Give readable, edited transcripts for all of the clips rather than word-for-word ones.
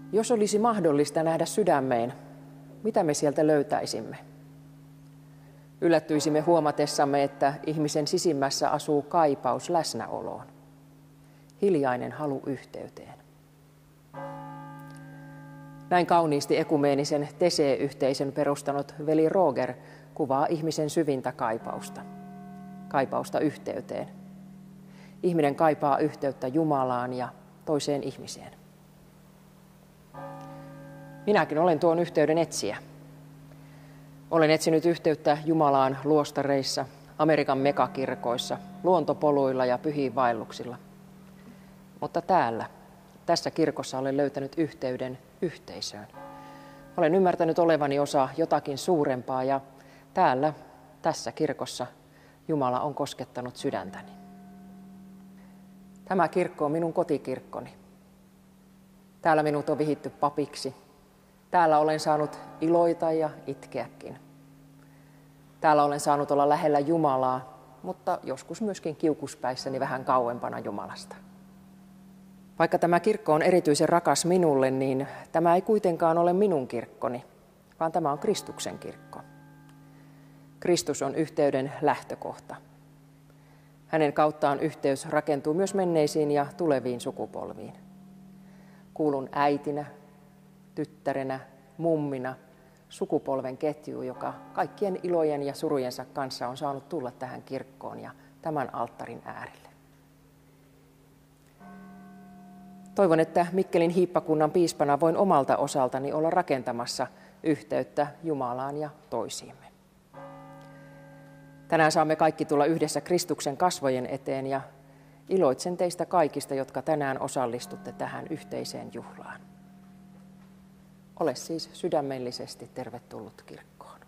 Jos olisi mahdollista nähdä sydämeen, mitä me sieltä löytäisimme? Yllättyisimme huomatessamme, että ihmisen sisimmässä asuu kaipaus läsnäoloon. Hiljainen halu yhteyteen. Näin kauniisti ekumeenisen Tesee-yhteisön perustanut veli Roger kuvaa ihmisen syvintä kaipausta. Kaipausta yhteyteen. Ihminen kaipaa yhteyttä Jumalaan ja toiseen ihmiseen. Minäkin olen tuon yhteyden etsijä. Olen etsinyt yhteyttä Jumalaan luostareissa, Amerikan megakirkoissa, luontopoluilla ja pyhiinvaelluksilla. Mutta tässä kirkossa olen löytänyt yhteyden yhteisöön. Olen ymmärtänyt olevani osa jotakin suurempaa ja tässä kirkossa Jumala on koskettanut sydäntäni. Tämä kirkko on minun kotikirkkoni. Täällä minut on vihitty papiksi. Täällä olen saanut iloita ja itkeäkin. Täällä olen saanut olla lähellä Jumalaa, mutta joskus myöskin kiukuspäissäni vähän kauempana Jumalasta. Vaikka tämä kirkko on erityisen rakas minulle, niin tämä ei kuitenkaan ole minun kirkkoni, vaan tämä on Kristuksen kirkko. Kristus on yhteyden lähtökohta. Hänen kauttaan yhteys rakentuu myös menneisiin ja tuleviin sukupolviin. Kuulun äitinä, tyttärenä, mummina, sukupolven ketjuun, joka kaikkien ilojen ja surujensa kanssa on saanut tulla tähän kirkkoon ja tämän alttarin äärelle. Toivon, että Mikkelin hiippakunnan piispana voin omalta osaltani olla rakentamassa yhteyttä Jumalaan ja toisiimme. Tänään saamme kaikki tulla yhdessä Kristuksen kasvojen eteen ja iloitsen teistä kaikista, jotka tänään osallistutte tähän yhteiseen juhlaan. Ole siis sydämellisesti tervetullut kirkkoon.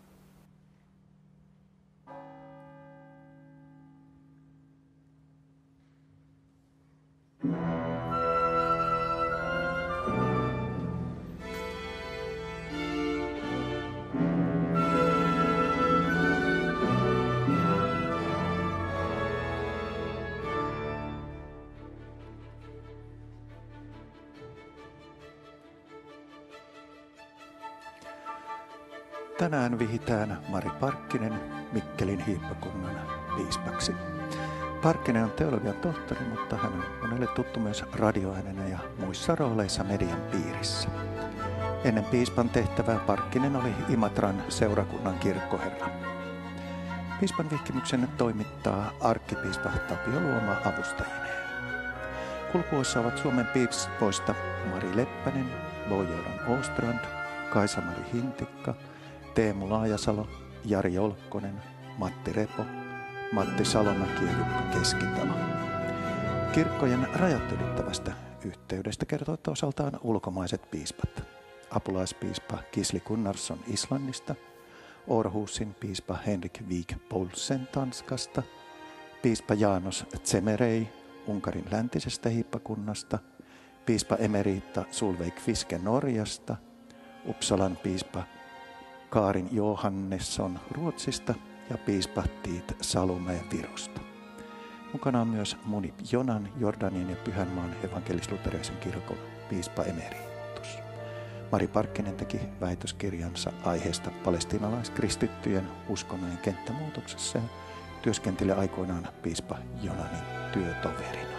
Tänään vihitään Mari Parkkinen Mikkelin hiippakunnan piispaksi. Parkkinen on teologian tohtori, mutta hän on monelle tuttu myös radioäänenä ja muissa rooleissa median piirissä. Ennen piispan tehtävää Parkkinen oli Imatran seurakunnan kirkkoherra. Piispan vihkimyksen toimittaa arkkipiispa Tapio Luoma avustajineen. Kulkuissa ovat Suomen piispoista Mari Leppänen, Bo-Göran Åstrand, Kaisa-Mari Hintikka, Teemu Laajasalo, Jari Olkkonen, Matti Repo, Matti Salomäki ja Jukka Keskitalo. Kirkkojen rajat ylittävästä yhteydestä kertovat osaltaan ulkomaiset piispat. Apulaispiispa Gisli Gunnarsson Islannista, Århusin piispa Henrik Wijk Poulsen Tanskasta, piispa János Zemerei Unkarin läntisestä hiippakunnasta, piispa emerita Solveig Fiske Norjasta, Uppsalan piispa Kaarin Johannesson Ruotsista ja piispa Tiit Salumäe Virosta. Mukana on myös Munip Jonan Jordanian ja Pyhänmaan evankelis-luterilaisen kirkon piispa emeritus. Mari Parkkinen teki väitöskirjansa aiheesta palestiinalaiskristittyjen uskonnojen kenttämuutoksessa ja työskenteli aikoinaan piispa Jonanin työtoverina.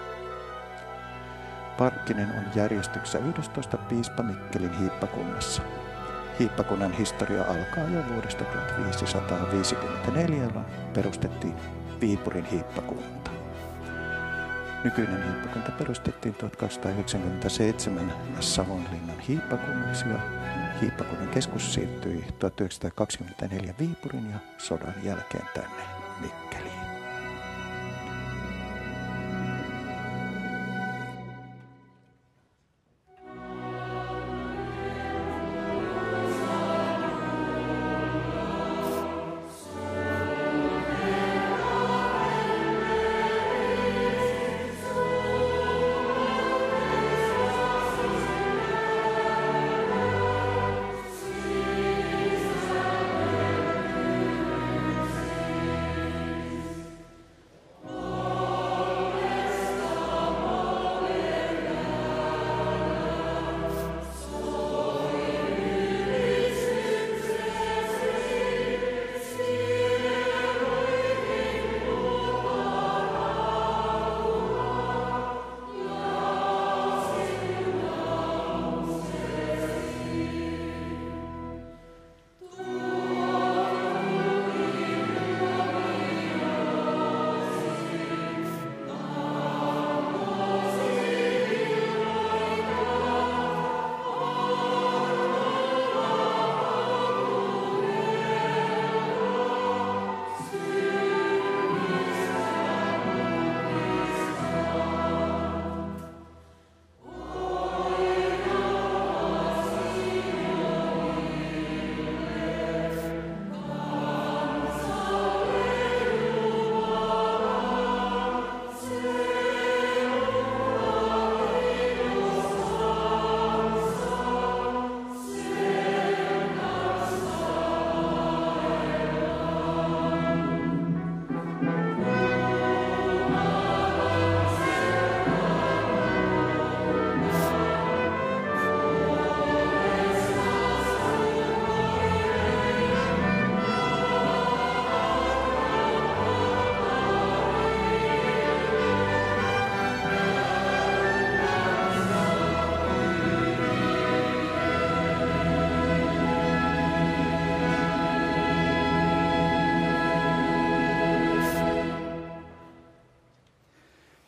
Parkkinen on järjestyksessä 11 piispa Mikkelin hiippakunnassa. Hiippakunnan historia alkaa jo vuodesta 1554, jolloin perustettiin Viipurin hiippakunta. Nykyinen hiippakunta perustettiin 1297 Savonlinnan hiippakunnaksi ja hiippakunnan keskus siirtyi 1924 Viipurin ja sodan jälkeen tänne Mikkeliin.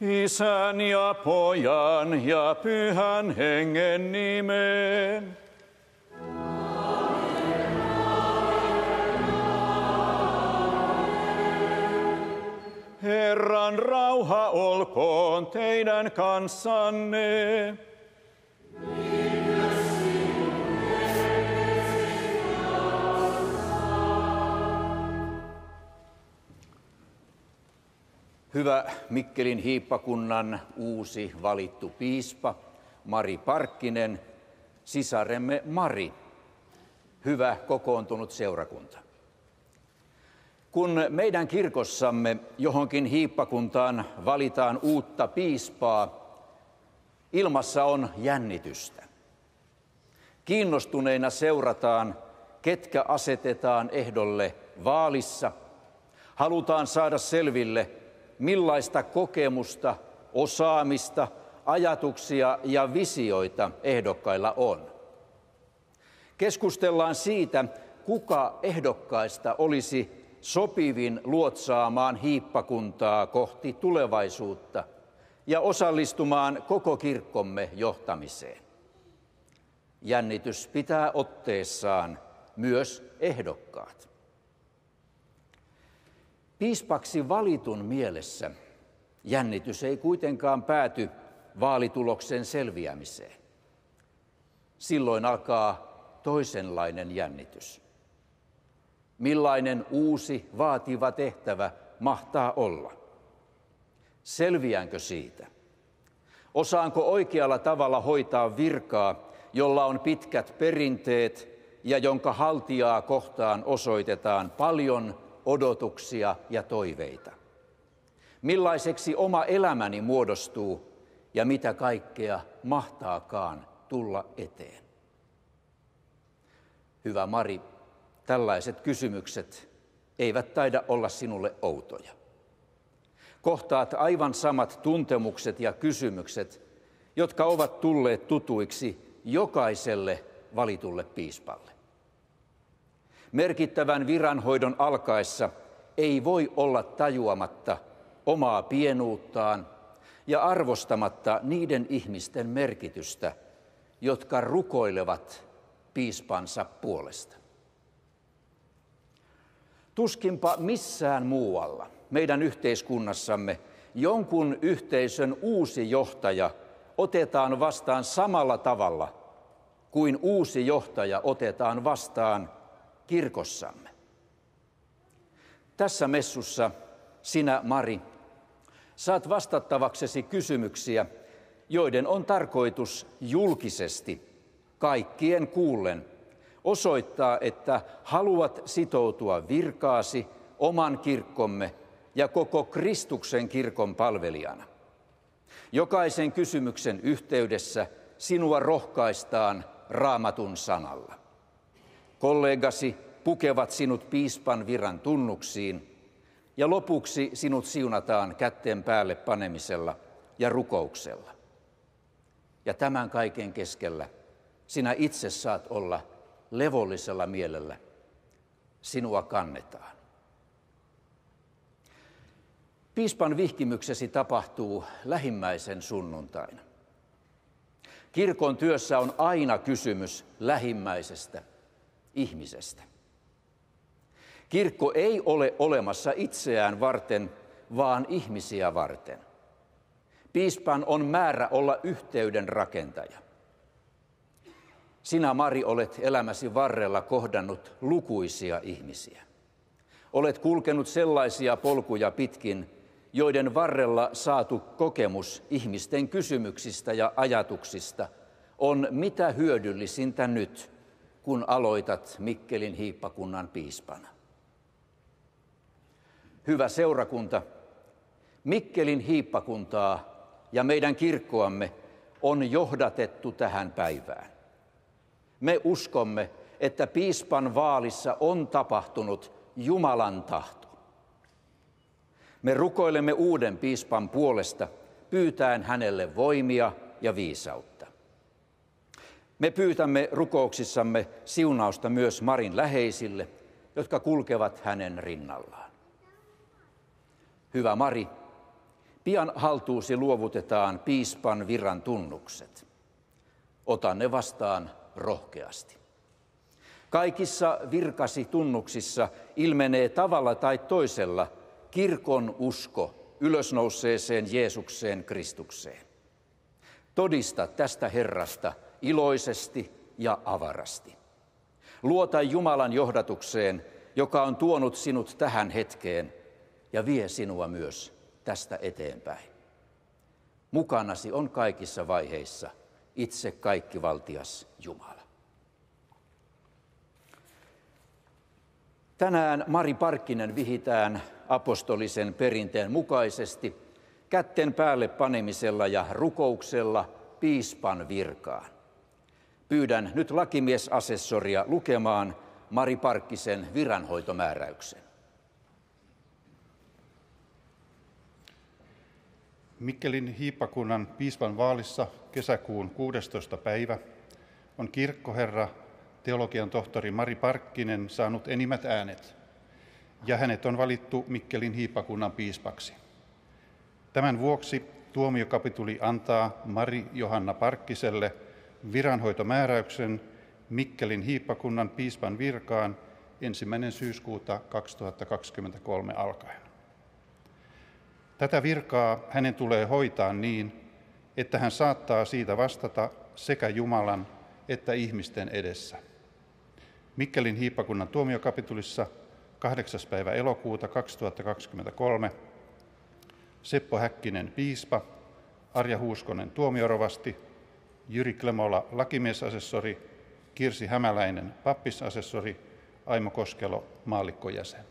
Isän ja Pojan ja Pyhän Hengen nimeen. Herran rauha olkoon teidän kanssanne. Hyvä Mikkelin hiippakunnan uusi valittu piispa Mari Parkkinen, sisaremme Mari, hyvä kokoontunut seurakunta. Kun meidän kirkossamme johonkin hiippakuntaan valitaan uutta piispaa, ilmassa on jännitystä. Kiinnostuneina seurataan, ketkä asetetaan ehdolle vaalissa. Halutaan saada selville, millaista kokemusta, osaamista, ajatuksia ja visioita ehdokkailla on. Keskustellaan siitä, kuka ehdokkaista olisi sopivin luotsaamaan hiippakuntaa kohti tulevaisuutta ja osallistumaan koko kirkkomme johtamiseen. Jännitys pitää otteessaan myös ehdokkaat. Piispaksi valitun mielessä jännitys ei kuitenkaan pääty vaalituloksen selviämiseen. Silloin alkaa toisenlainen jännitys. Millainen uusi vaativa tehtävä mahtaa olla? Selviäänkö siitä? Osaanko oikealla tavalla hoitaa virkaa, jolla on pitkät perinteet ja jonka haltijaa kohtaan osoitetaan paljon odotuksia ja toiveita? Millaiseksi oma elämäni muodostuu ja mitä kaikkea mahtaakaan tulla eteen? Hyvä Mari, tällaiset kysymykset eivät taida olla sinulle outoja. Kohtaat aivan samat tuntemukset ja kysymykset, jotka ovat tulleet tutuiksi jokaiselle valitulle piispalle. Merkittävän viranhoidon alkaessa ei voi olla tajuamatta omaa pienuuttaan ja arvostamatta niiden ihmisten merkitystä, jotka rukoilevat piispansa puolesta. Tuskinpa missään muualla meidän yhteiskunnassamme jonkun yhteisön uusi johtaja otetaan vastaan samalla tavalla kuin uusi johtaja otetaan vastaan kirkossamme. Tässä messussa sinä, Mari, saat vastattavaksesi kysymyksiä, joiden on tarkoitus julkisesti kaikkien kuullen osoittaa, että haluat sitoutua virkaasi, oman kirkkomme ja koko Kristuksen kirkon palvelijana. Jokaisen kysymyksen yhteydessä sinua rohkaistaan Raamatun sanalla. Kollegasi pukevat sinut piispan viran tunnuksiin ja lopuksi sinut siunataan kätten päälle panemisella ja rukouksella. Ja tämän kaiken keskellä sinä itse saat olla levollisella mielellä. Sinua kannetaan. Piispan vihkimyksesi tapahtuu lähimmäisen sunnuntaina. Kirkon työssä on aina kysymys lähimmäisestä, ihmisestä. Kirkko ei ole olemassa itseään varten, vaan ihmisiä varten. Piispan on määrä olla yhteyden rakentaja. Sinä, Mari, olet elämäsi varrella kohdannut lukuisia ihmisiä. Olet kulkenut sellaisia polkuja pitkin, joiden varrella saatu kokemus ihmisten kysymyksistä ja ajatuksista on mitä hyödyllisintä nyt, kun aloitat Mikkelin hiippakunnan piispana. Hyvä seurakunta, Mikkelin hiippakuntaa ja meidän kirkkoamme on johdatettu tähän päivään. Me uskomme, että piispan vaalissa on tapahtunut Jumalan tahto. Me rukoilemme uuden piispan puolesta, pyytäen hänelle voimia ja viisautta. Me pyytämme rukouksissamme siunausta myös Marin läheisille, jotka kulkevat hänen rinnallaan. Hyvä Mari, Pian haltuusi luovutetaan piispan viran tunnukset. Ota ne vastaan rohkeasti. Kaikissa virkasi tunnuksissa ilmenee tavalla tai toisella kirkon usko ylösnouseeseen Jeesukseen Kristukseen. Todista tästä Herrasta iloisesti ja avarasti. Luota Jumalan johdatukseen, joka on tuonut sinut tähän hetkeen ja vie sinua myös tästä eteenpäin. Mukanasi on kaikissa vaiheissa itse kaikkivaltias Jumala. Tänään Mari Parkkinen vihitään apostolisen perinteen mukaisesti kätten päälle panemisella ja rukouksella piispan virkaan. Pyydän nyt lakimiesasessoria lukemaan Mari Parkkisen viranhoitomääräyksen. Mikkelin hiippakunnan piispan vaalissa kesäkuun 16. päivä on kirkkoherra teologian tohtori Mari Parkkinen saanut enimmät äänet, ja hänet on valittu Mikkelin hiippakunnan piispaksi. Tämän vuoksi tuomiokapituli antaa Mari Johanna Parkkiselle viranhoitomääräyksen Mikkelin hiippakunnan piispan virkaan 1. syyskuuta 2023 alkaen. Tätä virkaa hänen tulee hoitaa niin, että hän saattaa siitä vastata sekä Jumalan että ihmisten edessä. Mikkelin hiippakunnan tuomiokapitulissa 8. päivä elokuuta 2023 Seppo Häkkinen piispa, Arja Huuskonen tuomiorovasti, Jyri Klemola lakimiesasessori, Kirsi Hämäläinen pappisasessori, Aimo Koskelo maallikkojäsen.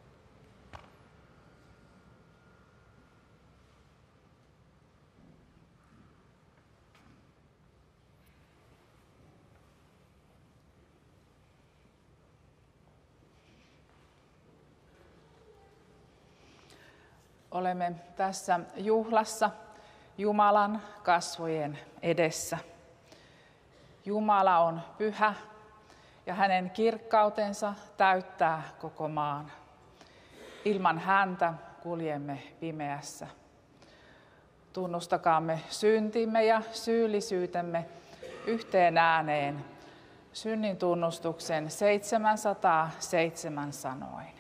Olemme tässä juhlassa Jumalan kasvojen edessä. Jumala on pyhä ja hänen kirkkautensa täyttää koko maan. Ilman häntä kuljemme pimeässä. Tunnustakaamme syntimme ja syyllisyytemme yhteen ääneen synnin tunnustuksen 707 sanoin.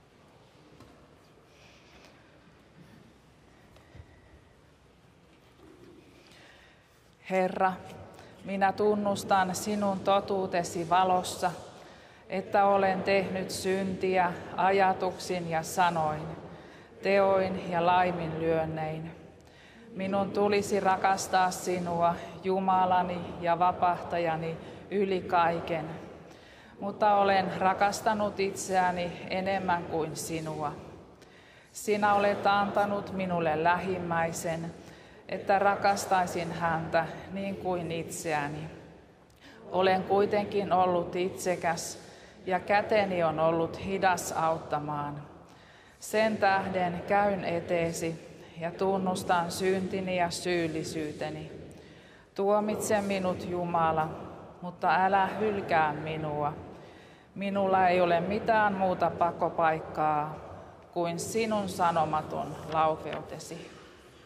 Herra, minä tunnustan sinun totuutesi valossa, että olen tehnyt syntiä ajatuksin ja sanoin, teoin ja laiminlyönnein. Minun tulisi rakastaa sinua, Jumalani ja vapahtajani, yli kaiken. Mutta olen rakastanut itseäni enemmän kuin sinua. Sinä olet antanut minulle lähimmäisen, että rakastaisin häntä niin kuin itseäni. Olen kuitenkin ollut itsekäs ja käteni on ollut hidas auttamaan. Sen tähden käyn eteesi ja tunnustan syntini ja syyllisyyteni. Tuomitse minut, Jumala, mutta älä hylkää minua. Minulla ei ole mitään muuta pakopaikkaa kuin sinun sanomaton laupeutesi.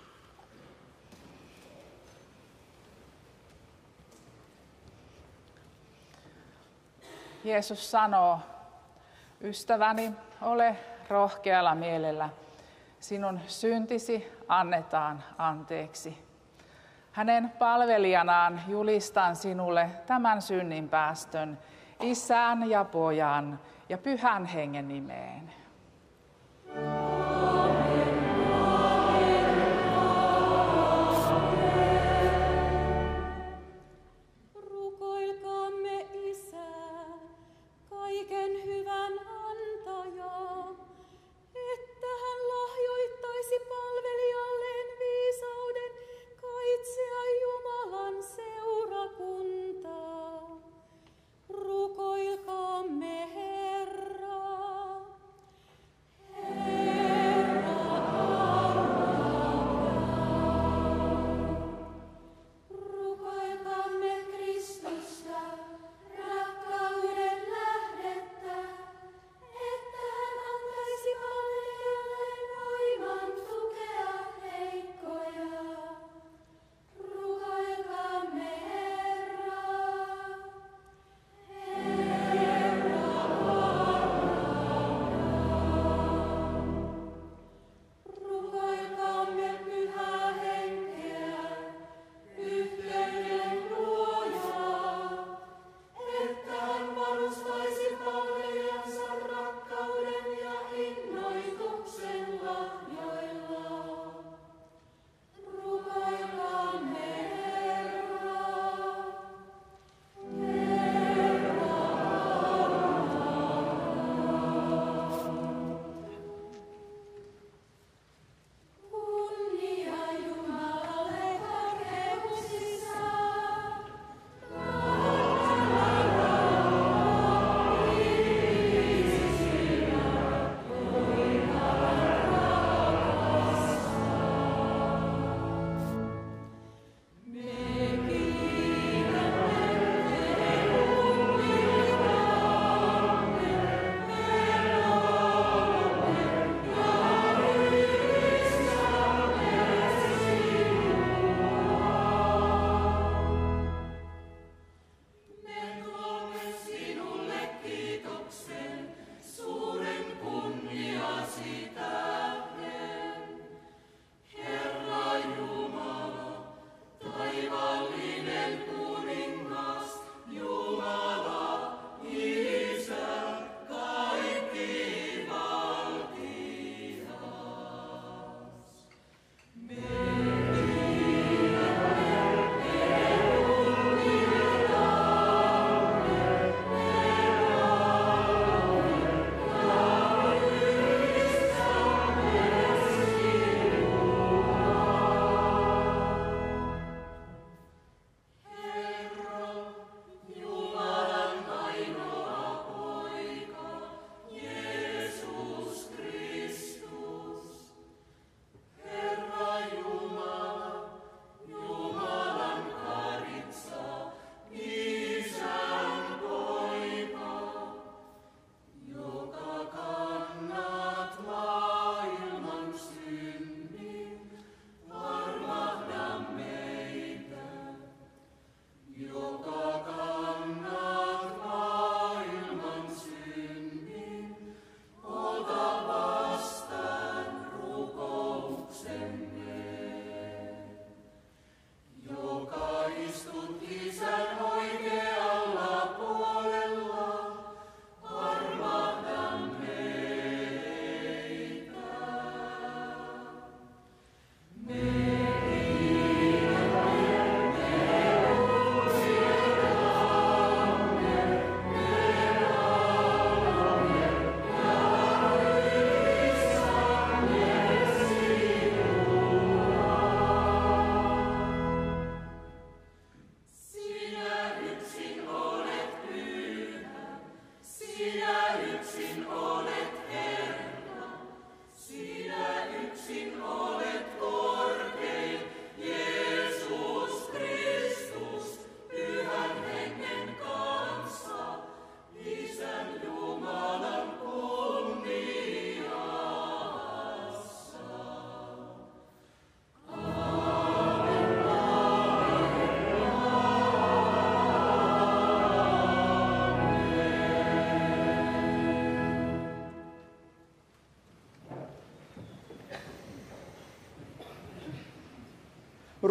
Jeesus sanoo, ystäväni, ole rohkealla mielellä, sinun syntisi annetaan anteeksi. Hänen palvelijanaan julistan sinulle tämän synninpäästön Isän ja Pojan ja Pyhän Hengen nimeen.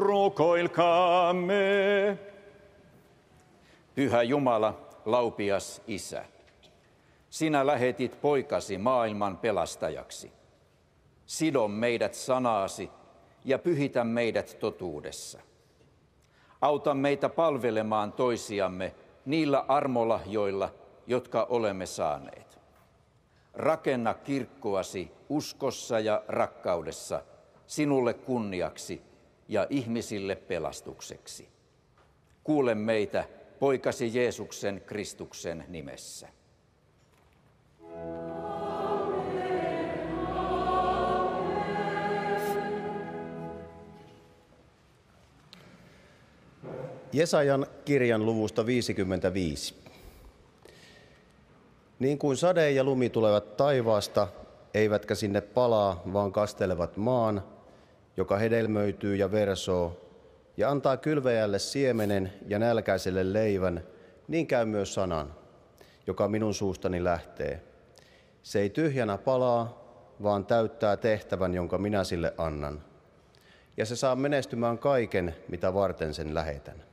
Rukoilkaamme. Pyhä Jumala, laupias Isä, sinä lähetit poikasi maailman pelastajaksi. Sido meidät sanaasi ja pyhitä meidät totuudessa. Auta meitä palvelemaan toisiamme niillä armolahjoilla, jotka olemme saaneet. Rakenna kirkkoasi uskossa ja rakkaudessa, sinulle kunniaksi ja ihmisille pelastukseksi. Kuule meitä poikasi Jeesuksen Kristuksen nimessä. Jesajan kirjan luvusta 55. Niin kuin sade ja lumi tulevat taivaasta, eivätkä sinne palaa, vaan kastelevat maan, joka hedelmöityy ja versoo, ja antaa kylväjälle siemenen ja nälkäiselle leivän, niin käy myös sanan, joka minun suustani lähtee. Se ei tyhjänä palaa, vaan täyttää tehtävän, jonka minä sille annan. Ja se saa menestymään kaiken, mitä varten sen lähetän.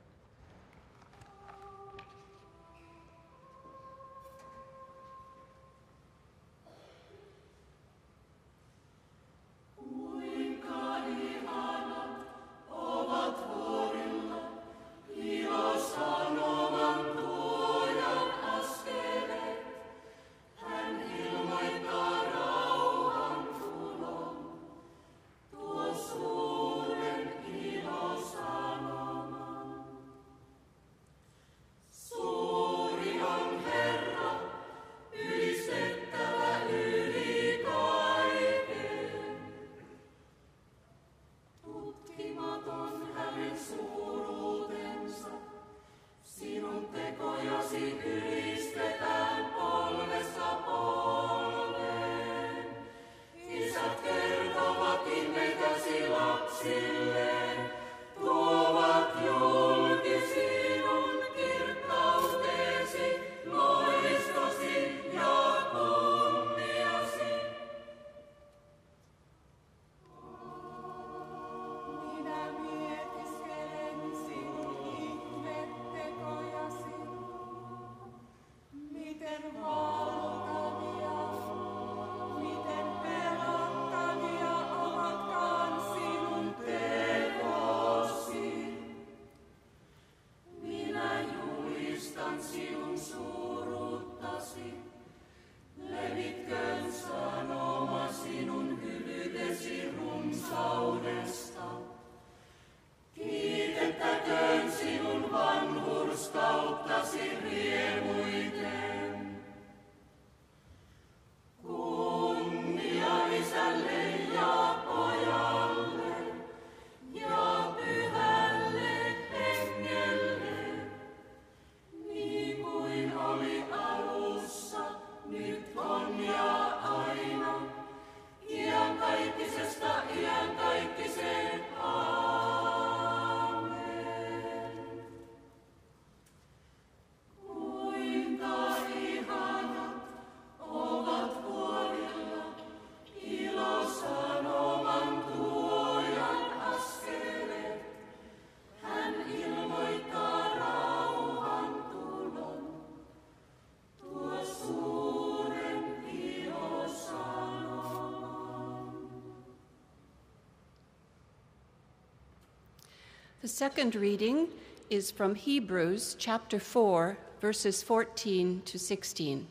The second reading is from Hebrews chapter 4, verses 14 to 16.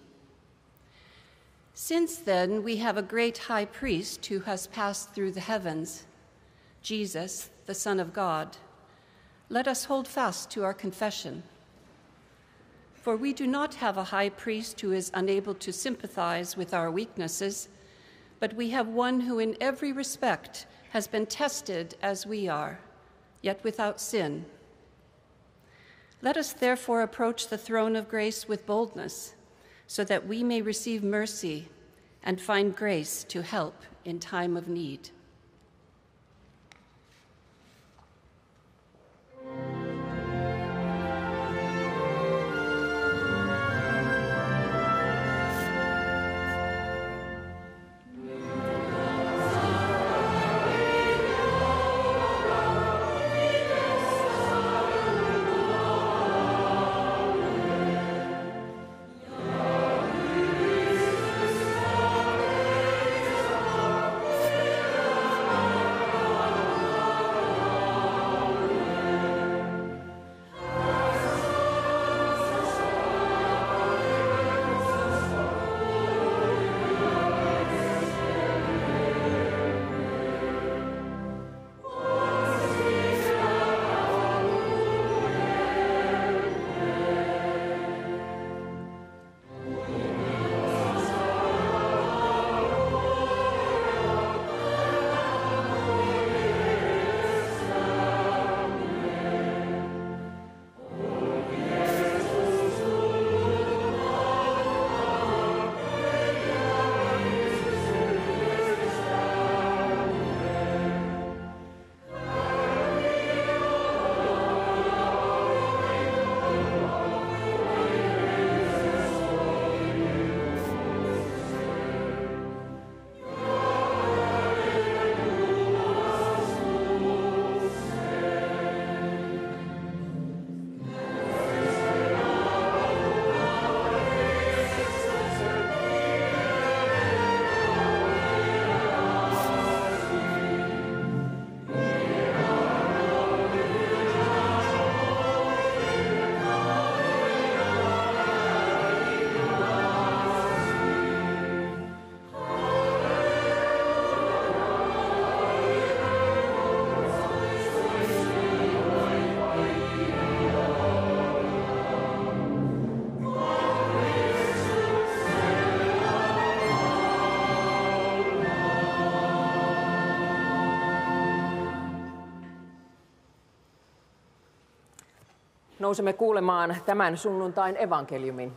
Since then, we have a great high priest who has passed through the heavens, Jesus, the Son of God. Let us hold fast to our confession. For we do not have a high priest who is unable to sympathize with our weaknesses, but we have one who in every respect has been tested as we are, yet without sin. Let us therefore approach the throne of grace with boldness, so that we may receive mercy and find grace to help in time of need. Nousemme kuulemaan tämän sunnuntain evankeliumin.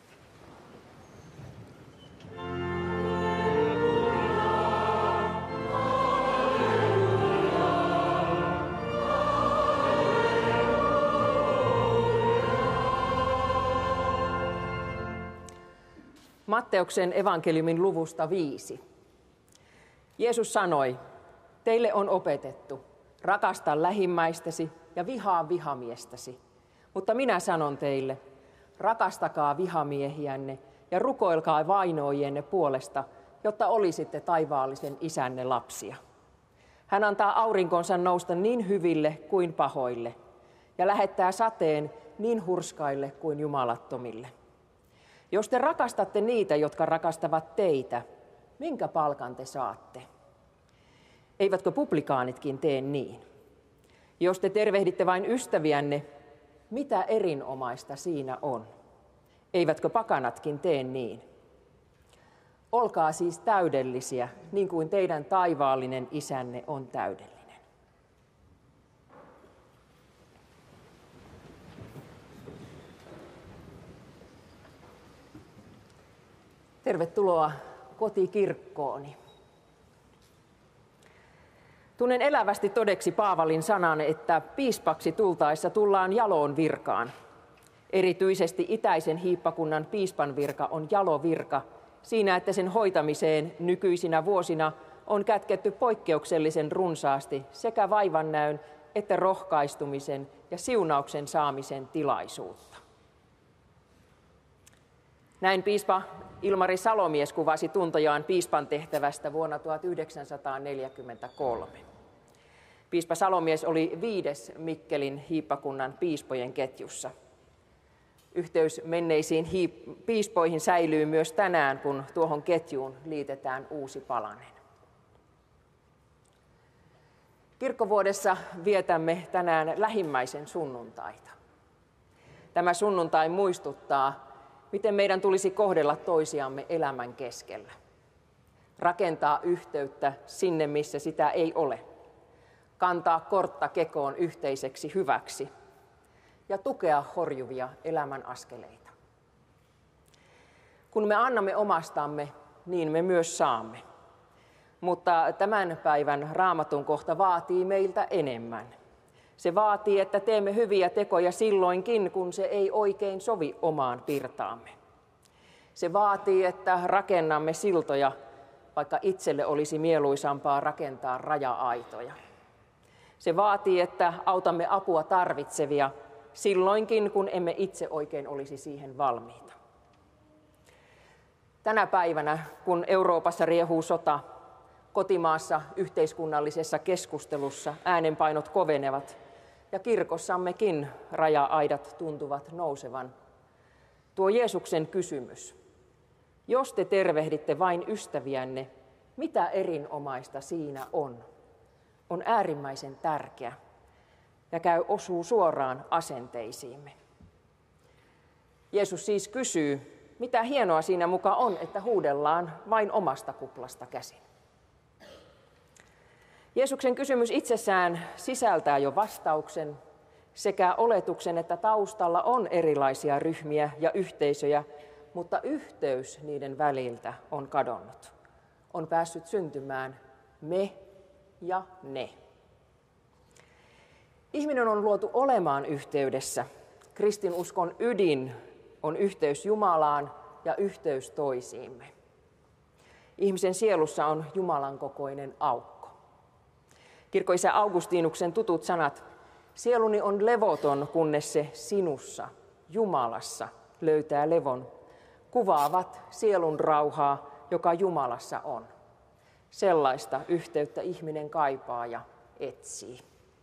Matteuksen evankeliumin luvusta 5. Jeesus sanoi, teille on opetettu, rakasta lähimmäistäsi ja vihaa vihamiestäsi. Mutta minä sanon teille, rakastakaa vihamiehiänne ja rukoilkaa vainoajienne puolesta, jotta olisitte taivaallisen isänne lapsia. Hän antaa aurinkonsa nousta niin hyville kuin pahoille ja lähettää sateen niin hurskaille kuin jumalattomille. Jos te rakastatte niitä, jotka rakastavat teitä, minkä palkan te saatte? Eivätkö publikaanitkin tee niin? Jos te tervehditte vain ystäviänne, mitä erinomaista siinä on? Eivätkö pakanatkin tee niin? Olkaa siis täydellisiä, niin kuin teidän taivaallinen isänne on täydellinen. Tervetuloa kotikirkkooni. Tunnen elävästi todeksi Paavalin sanan, että piispaksi tultaessa tullaan jaloon virkaan. Erityisesti itäisen hiippakunnan piispan virka on jalo virka siinä, että sen hoitamiseen nykyisinä vuosina on kätketty poikkeuksellisen runsaasti sekä vaivannäön että rohkaistumisen ja siunauksen saamisen tilaisuutta. Näin piispa Ilmari Salomies kuvasi tuntojaan piispan tehtävästä vuonna 1943. Piispa Salomies oli 5. Mikkelin hiippakunnan piispojen ketjussa. Yhteys menneisiin piispoihin säilyy myös tänään, kun tuohon ketjuun liitetään uusi palanen. Kirkkovuodessa vietämme tänään lähimmäisen sunnuntaita. Tämä sunnuntai muistuttaa, miten meidän tulisi kohdella toisiamme elämän keskellä. Rakentaa yhteyttä sinne, missä sitä ei ole. Kantaa kortta kekoon yhteiseksi hyväksi ja tukea horjuvia elämän askeleita. Kun me annamme omastamme, niin me myös saamme. Mutta tämän päivän Raamatun kohta vaatii meiltä enemmän. Se vaatii, että teemme hyviä tekoja silloinkin, kun se ei oikein sovi omaan pirtaamme. Se vaatii, että rakennamme siltoja, vaikka itselle olisi mieluisampaa rakentaa raja-aitoja. Se vaatii, että autamme apua tarvitsevia silloinkin, kun emme itse oikein olisi siihen valmiita. Tänä päivänä, kun Euroopassa riehuu sota, kotimaassa yhteiskunnallisessa keskustelussa äänenpainot kovenevat ja kirkossammekin raja-aidat tuntuvat nousevan, tuo Jeesuksen kysymys, jos te tervehditte vain ystäviänne, mitä erinomaista siinä on äärimmäisen tärkeä ja osuu suoraan asenteisiimme. Jeesus siis kysyy, mitä hienoa siinä muka on, että huudellaan vain omasta kuplasta käsin. Jeesuksen kysymys itsessään sisältää jo vastauksen sekä oletuksen, että taustalla on erilaisia ryhmiä ja yhteisöjä, mutta yhteys niiden väliltä on kadonnut. On päässyt syntymään me ja ne. Ihminen on luotu olemaan yhteydessä. Kristinuskon ydin on yhteys Jumalaan ja yhteys toisiimme. Ihmisen sielussa on Jumalan kokoinen aukko. Kirkkoisä Augustinuksen tutut sanat, sieluni on levoton, kunnes se sinussa, Jumalassa, löytää levon, kuvaavat sielun rauhaa, joka Jumalassa on. Sellaista yhteyttä ihminen kaipaa ja etsii.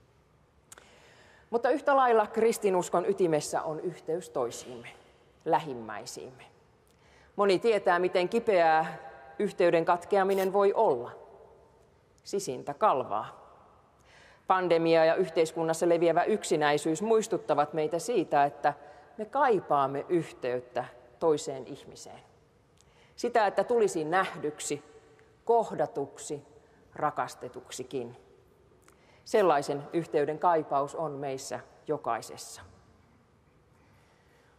Mutta yhtä lailla kristinuskon ytimessä on yhteys toisiimme, lähimmäisiimme. Moni tietää, miten kipeää yhteyden katkeaminen voi olla. Sisintä kalvaa. Pandemia ja yhteiskunnassa leviävä yksinäisyys muistuttavat meitä siitä, että me kaipaamme yhteyttä toiseen ihmiseen. Sitä, että tulisi nähdyksi, kohdatuksi, rakastetuksikin. Sellaisen yhteyden kaipaus on meissä jokaisessa.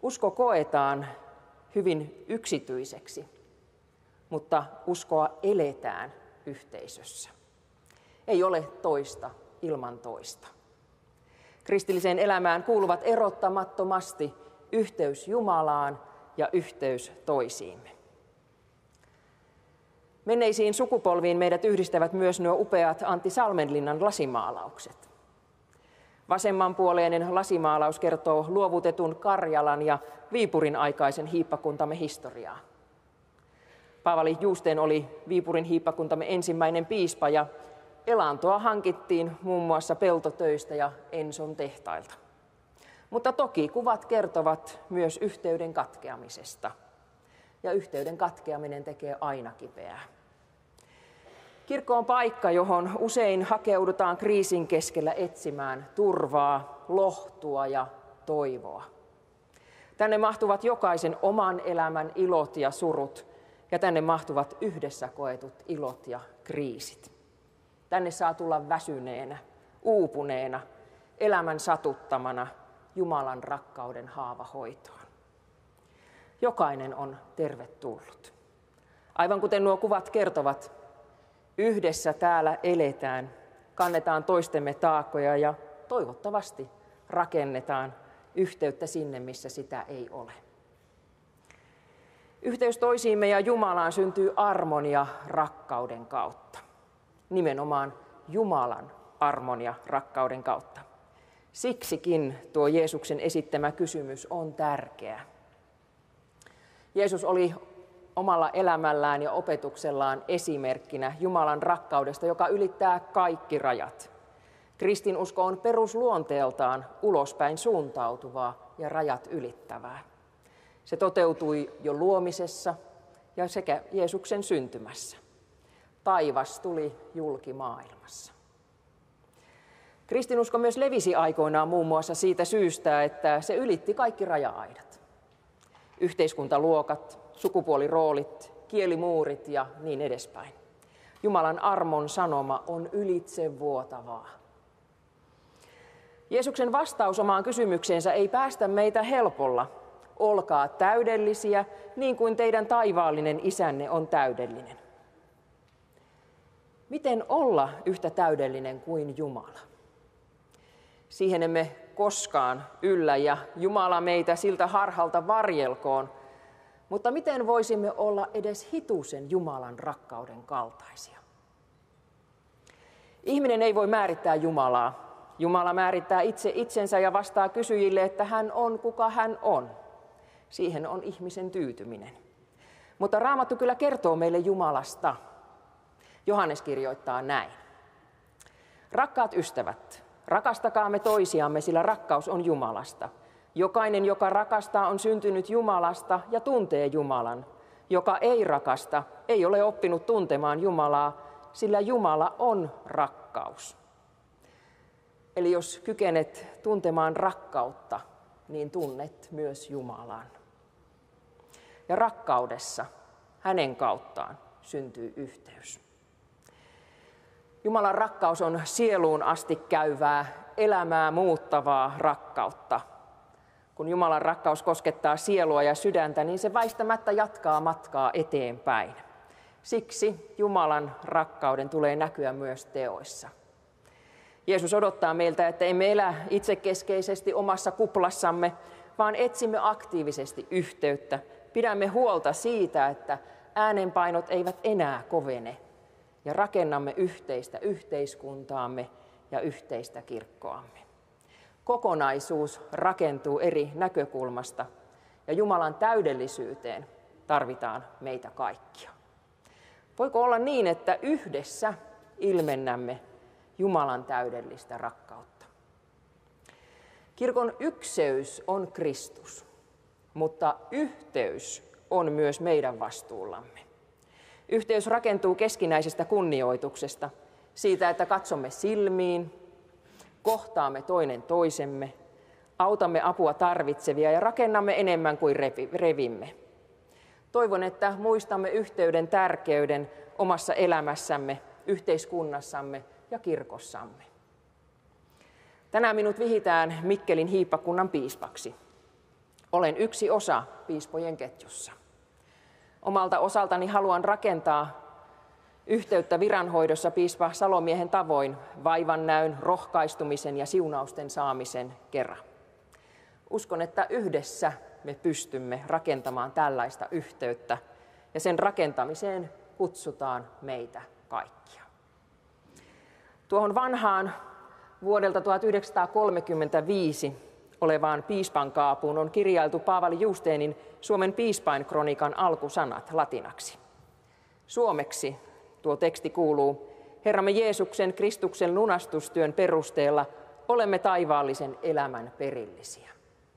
Usko koetaan hyvin yksityiseksi, mutta uskoa eletään yhteisössä. Ei ole toista ilman toista. Kristilliseen elämään kuuluvat erottamattomasti yhteys Jumalaan ja yhteys toisiimme. Menneisiin sukupolviin meidät yhdistävät myös nuo upeat Antti Salmenlinnan lasimaalaukset. Vasemmanpuoleinen lasimaalaus kertoo luovutetun Karjalan ja Viipurin aikaisen hiippakuntamme historiaa. Paavali Juusten oli Viipurin hiippakuntamme ensimmäinen piispa ja elantoa hankittiin muun muassa peltotöistä ja Enson tehtailta. Mutta toki kuvat kertovat myös yhteyden katkeamisesta. Ja yhteyden katkeaminen tekee aina kipeää. Kirkko on paikka, johon usein hakeudutaan kriisin keskellä etsimään turvaa, lohtua ja toivoa. Tänne mahtuvat jokaisen oman elämän ilot ja surut, ja tänne mahtuvat yhdessä koetut ilot ja kriisit. Tänne saa tulla väsyneenä, uupuneena, elämän satuttamana, Jumalan rakkauden haavahoitoon. Jokainen on tervetullut. Aivan kuten nuo kuvat kertovat, yhdessä täällä eletään, kannetaan toistemme taakkoja ja toivottavasti rakennetaan yhteyttä sinne, missä sitä ei ole. Yhteys toisiimme ja Jumalaan syntyy armon ja rakkauden kautta. Nimenomaan Jumalan armon ja rakkauden kautta. Siksikin tuo Jeesuksen esittämä kysymys on tärkeä. Jeesus oli omalla elämällään ja opetuksellaan esimerkkinä Jumalan rakkaudesta, joka ylittää kaikki rajat. Kristinusko on perusluonteeltaan ulospäin suuntautuvaa ja rajat ylittävää. Se toteutui jo luomisessa ja sekä Jeesuksen syntymässä. Taivas tuli julki maailmassa. Kristinusko myös levisi aikoinaan muun muassa siitä syystä, että se ylitti kaikki raja-aidat. Yhteiskuntaluokat, sukupuoliroolit, kielimuurit ja niin edespäin. Jumalan armon sanoma on ylitsevuotavaa. Jeesuksen vastaus omaan kysymykseensä ei päästä meitä helpolla. Olkaa täydellisiä, niin kuin teidän taivaallinen isänne on täydellinen. Miten olla yhtä täydellinen kuin Jumala? Siihen emme koskaan yllä ja Jumala meitä siltä harhalta varjelkoon. Mutta miten voisimme olla edes hitusen Jumalan rakkauden kaltaisia? Ihminen ei voi määrittää Jumalaa. Jumala määrittää itse itsensä ja vastaa kysyjille, että hän on kuka hän on. Siihen on ihmisen tyytyminen. Mutta Raamattu kyllä kertoo meille Jumalasta. Johannes kirjoittaa näin. Rakkaat ystävät, rakastakaamme toisiamme, sillä rakkaus on Jumalasta. Jokainen, joka rakastaa, on syntynyt Jumalasta ja tuntee Jumalan. Joka ei rakasta, ei ole oppinut tuntemaan Jumalaa, sillä Jumala on rakkaus. Eli jos kykenet tuntemaan rakkautta, niin tunnet myös Jumalan. Ja rakkaudessa, hänen kauttaan, syntyy yhteys. Jumalan rakkaus on sieluun asti käyvää, elämää muuttavaa rakkautta. Kun Jumalan rakkaus koskettaa sielua ja sydäntä, niin se väistämättä jatkaa matkaa eteenpäin. Siksi Jumalan rakkauden tulee näkyä myös teoissa. Jeesus odottaa meiltä, että emme elä itsekeskeisesti omassa kuplassamme, vaan etsimme aktiivisesti yhteyttä. Pidämme huolta siitä, että äänenpainot eivät enää kovene ja rakennamme yhteistä yhteiskuntaamme ja yhteistä kirkkoamme. Kokonaisuus rakentuu eri näkökulmasta ja Jumalan täydellisyyteen tarvitaan meitä kaikkia. Voiko olla niin, että yhdessä ilmennämme Jumalan täydellistä rakkautta? Kirkon ykseys on Kristus, mutta yhteys on myös meidän vastuullamme. Yhteys rakentuu keskinäisestä kunnioituksesta, siitä, että katsomme silmiin, kohtaamme toinen toisemme, autamme apua tarvitsevia ja rakennamme enemmän kuin revimme. Toivon, että muistamme yhteyden tärkeyden omassa elämässämme, yhteiskunnassamme ja kirkossamme. Tänään minut vihitään Mikkelin hiippakunnan piispaksi. Olen yksi osa piispojen ketjussa. Omalta osaltani haluan rakentaa yhteyttä viranhoidossa piispa Salomiehen tavoin vaivannäön, rohkaistumisen ja siunausten saamisen kerran. Uskon, että yhdessä me pystymme rakentamaan tällaista yhteyttä ja sen rakentamiseen kutsutaan meitä kaikkia. Tuohon vanhaan vuodelta 1935 olevaan piispankaapuun on kirjailtu Paavali Juusteenin Suomen piispainkronikan alkusanat latinaksi. Suomeksi tuo teksti kuuluu: Herramme Jeesuksen Kristuksen lunastustyön perusteella olemme taivaallisen elämän perillisiä.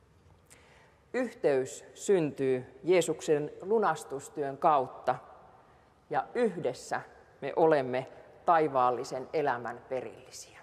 Yhteys syntyy Jeesuksen lunastustyön kautta ja yhdessä me olemme taivaallisen elämän perillisiä.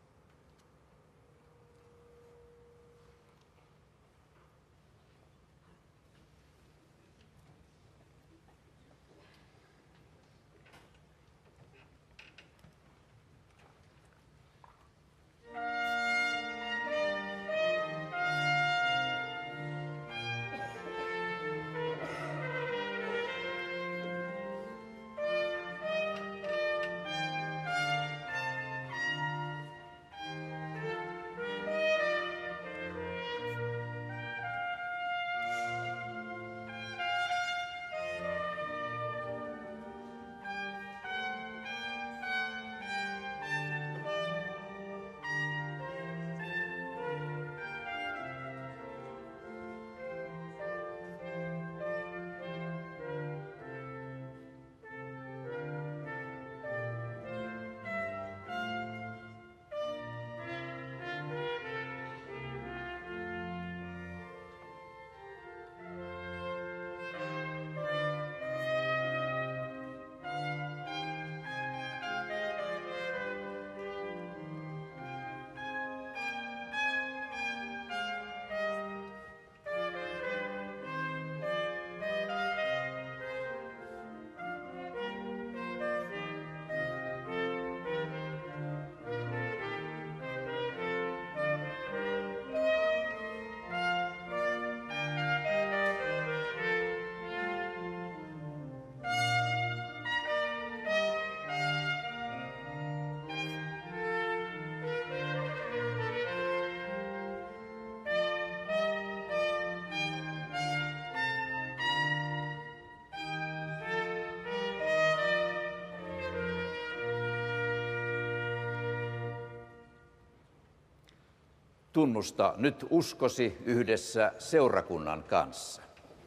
Tunnusta nyt uskosi yhdessä seurakunnan kanssa.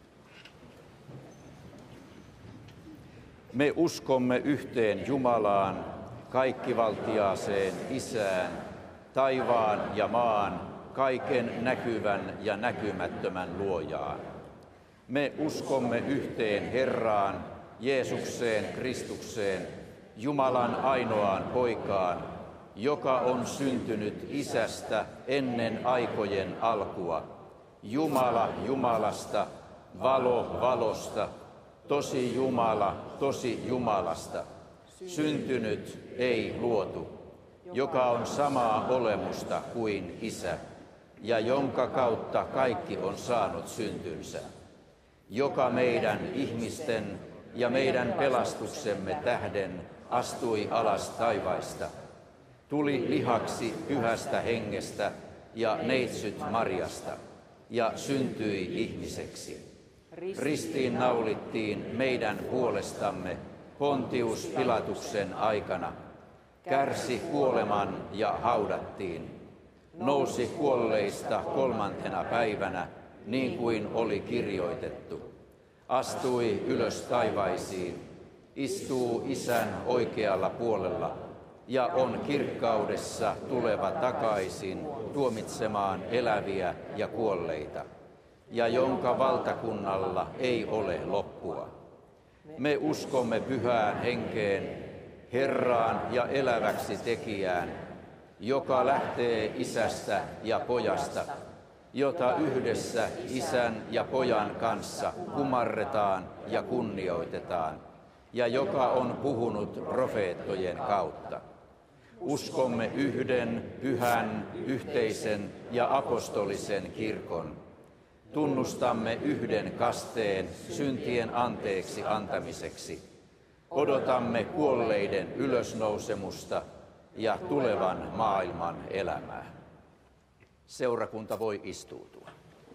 Me uskomme yhteen Jumalaan, kaikkivaltiaaseen Isään, taivaan ja maan, kaiken näkyvän ja näkymättömän luojaan. Me uskomme yhteen Herraan, Jeesukseen Kristukseen, Jumalan ainoaan poikaan, joka on syntynyt Isästä ennen aikojen alkua, Jumala Jumalasta, valo valosta, tosi Jumala tosi Jumalasta, syntynyt ei luotu, joka on samaa olemusta kuin Isä, ja jonka kautta kaikki on saanut syntynsä, joka meidän ihmisten ja meidän pelastuksemme tähden astui alas taivaista, tuli lihaksi Pyhästä Hengestä ja neitsyt Mariasta ja syntyi ihmiseksi. Ristiin naulittiin meidän puolestamme Pontius Pilatuksen aikana, kärsi kuoleman ja haudattiin, nousi kuolleista 3. päivänä, niin kuin oli kirjoitettu, astui ylös taivaisiin, istuu Isän oikealla puolella ja on kirkkaudessa tuleva takaisin tuomitsemaan eläviä ja kuolleita, ja jonka valtakunnalla ei ole loppua. Me uskomme Pyhään Henkeen, Herraan ja eläväksi tekijään, joka lähtee Isästä ja Pojasta, jota yhdessä Isän ja Pojan kanssa kumarretaan ja kunnioitetaan, ja joka on puhunut profeettojen kautta. Uskomme yhden, pyhän, yhteisen ja apostolisen kirkon. tunnustamme yhden kasteen syntien anteeksi antamiseksi. Odotamme kuolleiden ylösnousemusta ja tulevan maailman elämää. Seurakunta voi istuutua.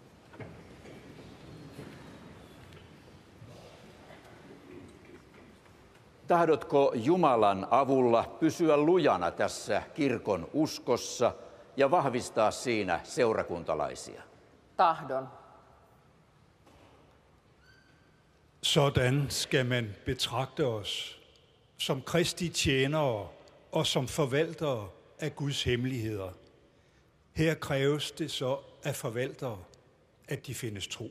Tahdotko Jumalan avulla pysyä lujana tässä kirkon uskossa ja vahvistaa siinä seurakuntalaisia? Tahdon. Sådan skal man betragte os som Kristi tjenere og som forvaltere af Guds hemmeligheder. Her kræves det så af forvaltere, at de findes tro.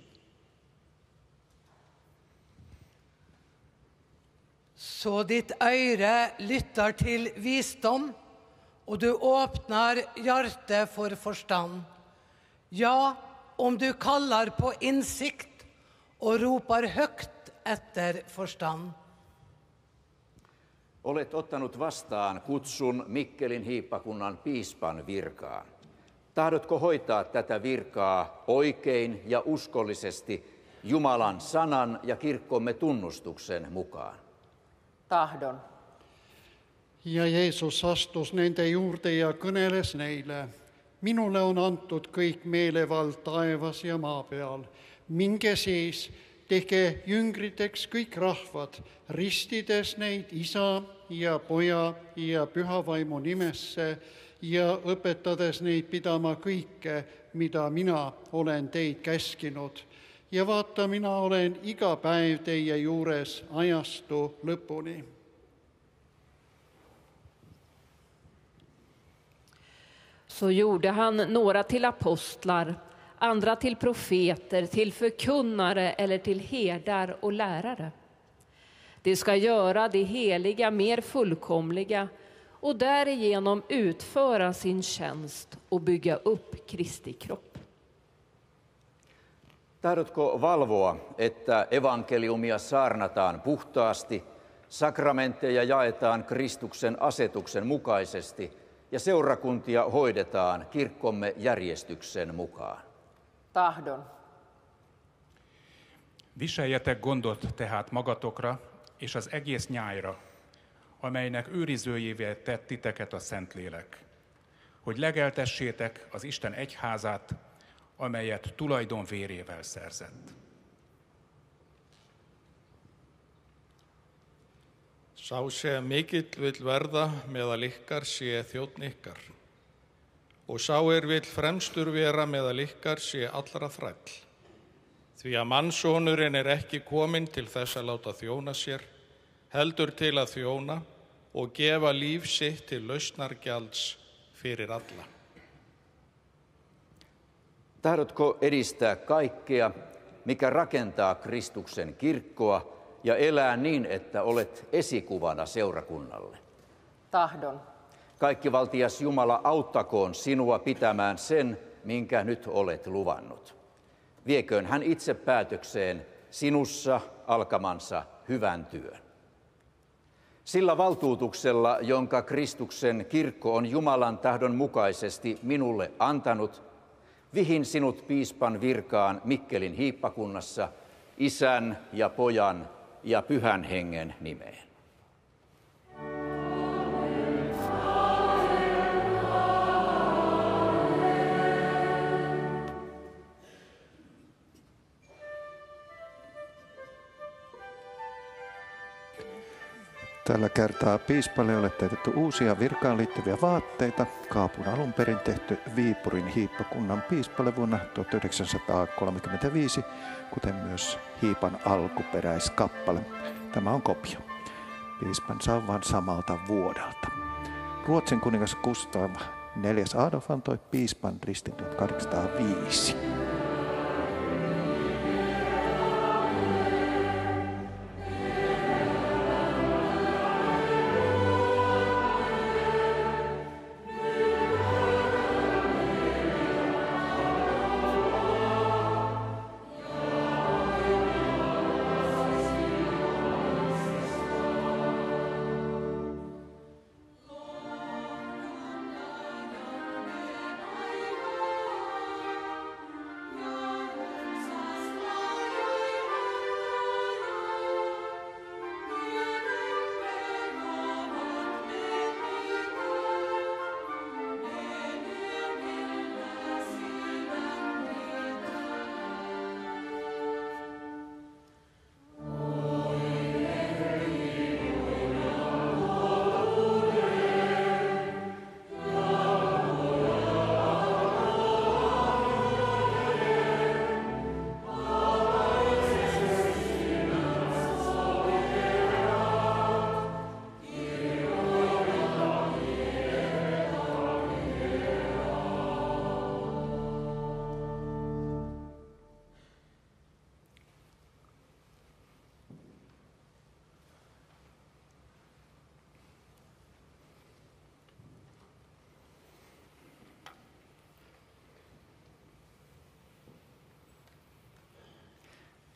Så ditt øre lytter til visdom, og du åpner hjertet for forstand. Ja, om du kaller på innsikt og roper høgt etter forstand. Olet ottanut vastaan kutsun Mikkelin hiippakunnan piispan virkaan. Tahdotko hoitaa tätä virkaa oikein ja uskollisesti Jumalan sanan ja kirkkomme tunnustuksen mukaan? Tahdon. Ja Jeesus astus nende juurde ja kõneles neile. Minule on antud kõik meelevald taevas ja maa peal. Minge siis, tehke jüngriteks kõik rahvad, ristides neid Isa ja Poja ja Püha Vaimu nimesse ja õpetades neid pidama kõike, mida mina olen teid käskinud. Ja vaata, mina olen iga päev teie juures ajastu lõpuni. Så gjorde han några till apostlar, andra till profeter, till förkunnare eller till herdar och lärare. Det ska göra det heliga mer fullkomliga och därigenom utföra sin tjänst och bygga upp Kristi kropp. Tahdotko valvoa, että evankeliumia saarnataan puhtaasti, sakramentteja jaetaan Kristuksen asetuksen mukaisesti ja seurakuntia hoidetaan kirkkomme järjestyksen mukaan? Tahdon. Viseljetek gondot tehát magatokra és az egész nyájra, amelynek őrizőjévé tett titeket a Szentlélek, hogy legeltessétek az Isten egyházát, amelyet tulajdon vérével szerzett. Sá sem mikill vill verða meðal ykkar sé þjónn ykkar, og sá vill fremstur vera meðal ykkar sé allra þræll. Því að mannssonurinn ekki kominn til þess að láta þjóna sér, heldur til að þjóna og gefa líf sitt til lausnargjalds fyrir alla. Tahdotko edistää kaikkea, mikä rakentaa Kristuksen kirkkoa ja elää niin, että olet esikuvana seurakunnalle? Tahdon. Kaikkivaltias Jumala auttakoon sinua pitämään sen, minkä nyt olet luvannut. Vieköön hän itse päätökseen sinussa alkamansa hyvän työn. Sillä valtuutuksella, jonka Kristuksen kirkko on Jumalan tahdon mukaisesti minulle antanut, vihin sinut piispan virkaan Mikkelin hiippakunnassa Isän ja Pojan ja Pyhän Hengen nimeen. Tällä kertaa piispalle on teetetty uusia virkaan liittyviä vaatteita. Kaapun alun perin tehty Viipurin hiippakunnan piispalle vuonna 1935, kuten myös hiipan alkuperäiskappale. Tämä on kopio. Piispan sauvan samalta vuodelta. Ruotsin kuningas Gustav IV Adolf antoi piispan ristin 1805.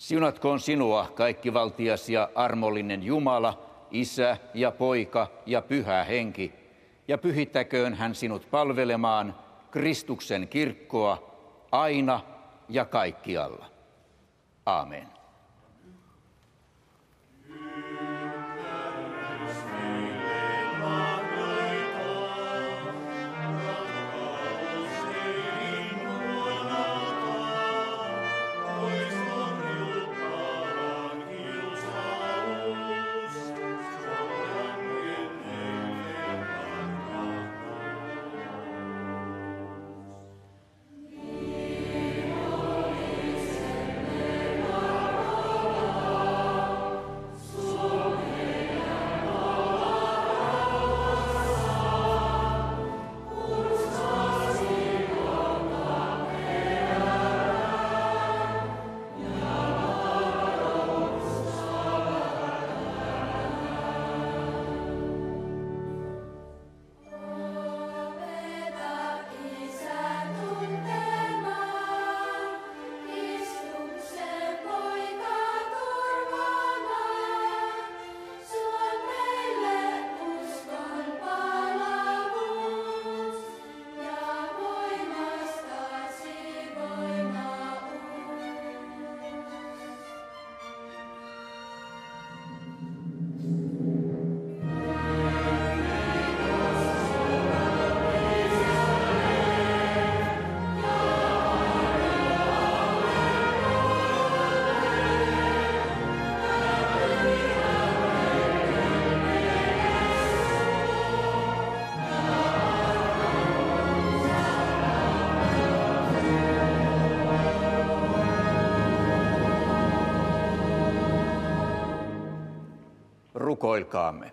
Siunatkoon sinua, kaikkivaltias ja armollinen Jumala, Isä ja Poika ja Pyhä Henki, ja pyhittäköön hän sinut palvelemaan Kristuksen kirkkoa aina ja kaikkialla. Aamen. Rukoilkaamme.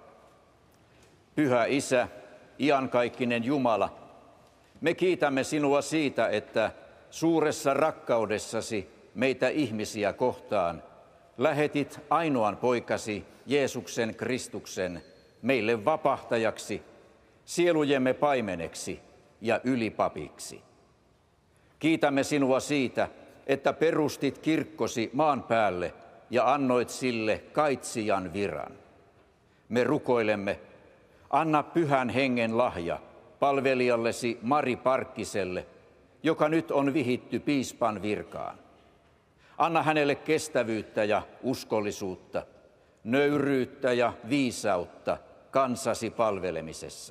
Pyhä Isä, iankaikkinen Jumala, me kiitämme sinua siitä, että suuressa rakkaudessasi meitä ihmisiä kohtaan lähetit ainoan poikasi Jeesuksen Kristuksen meille vapahtajaksi, sielujemme paimeneksi ja ylipapiksi. Kiitämme sinua siitä, että perustit kirkkosi maan päälle ja annoit sille kaitsijan viran. Me rukoilemme, anna Pyhän Hengen lahja palvelijallesi Mari Parkkiselle, joka nyt on vihitty piispan virkaan. Anna hänelle kestävyyttä ja uskollisuutta, nöyryyttä ja viisautta kansasi palvelemisessa.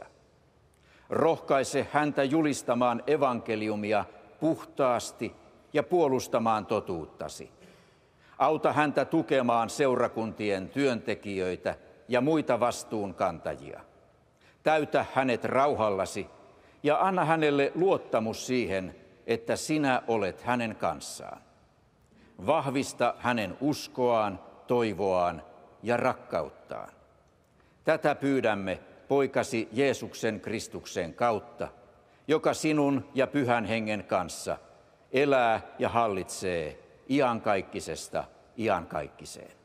Rohkaise häntä julistamaan evankeliumia puhtaasti ja puolustamaan totuuttasi. Auta häntä tukemaan seurakuntien työntekijöitä ja muita vastuunkantajia. Täytä hänet rauhallasi ja anna hänelle luottamus siihen, että sinä olet hänen kanssaan. Vahvista hänen uskoaan, toivoaan ja rakkauttaan. Tätä pyydämme poikasi Jeesuksen Kristuksen kautta, joka sinun ja Pyhän Hengen kanssa elää ja hallitsee iankaikkisesta iankaikkiseen.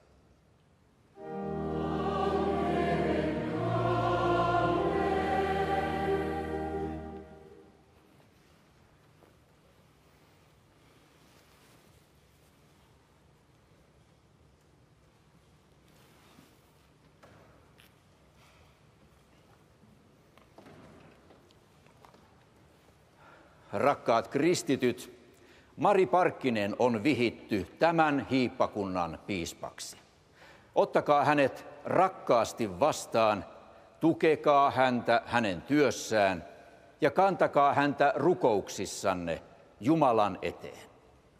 Rakkaat kristityt, Mari Parkkinen on vihitty tämän hiippakunnan piispaksi. Ottakaa hänet rakkaasti vastaan, tukekaa häntä hänen työssään ja kantakaa häntä rukouksissanne Jumalan eteen.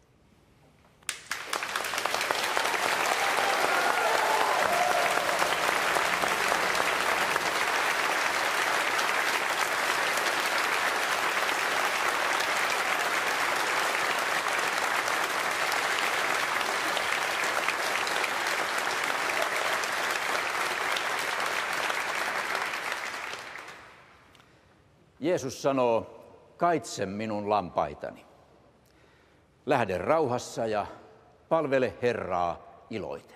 Jeesus sanoo, kaitse minun lampaitani. Lähde rauhassa ja palvele Herraa iloiten.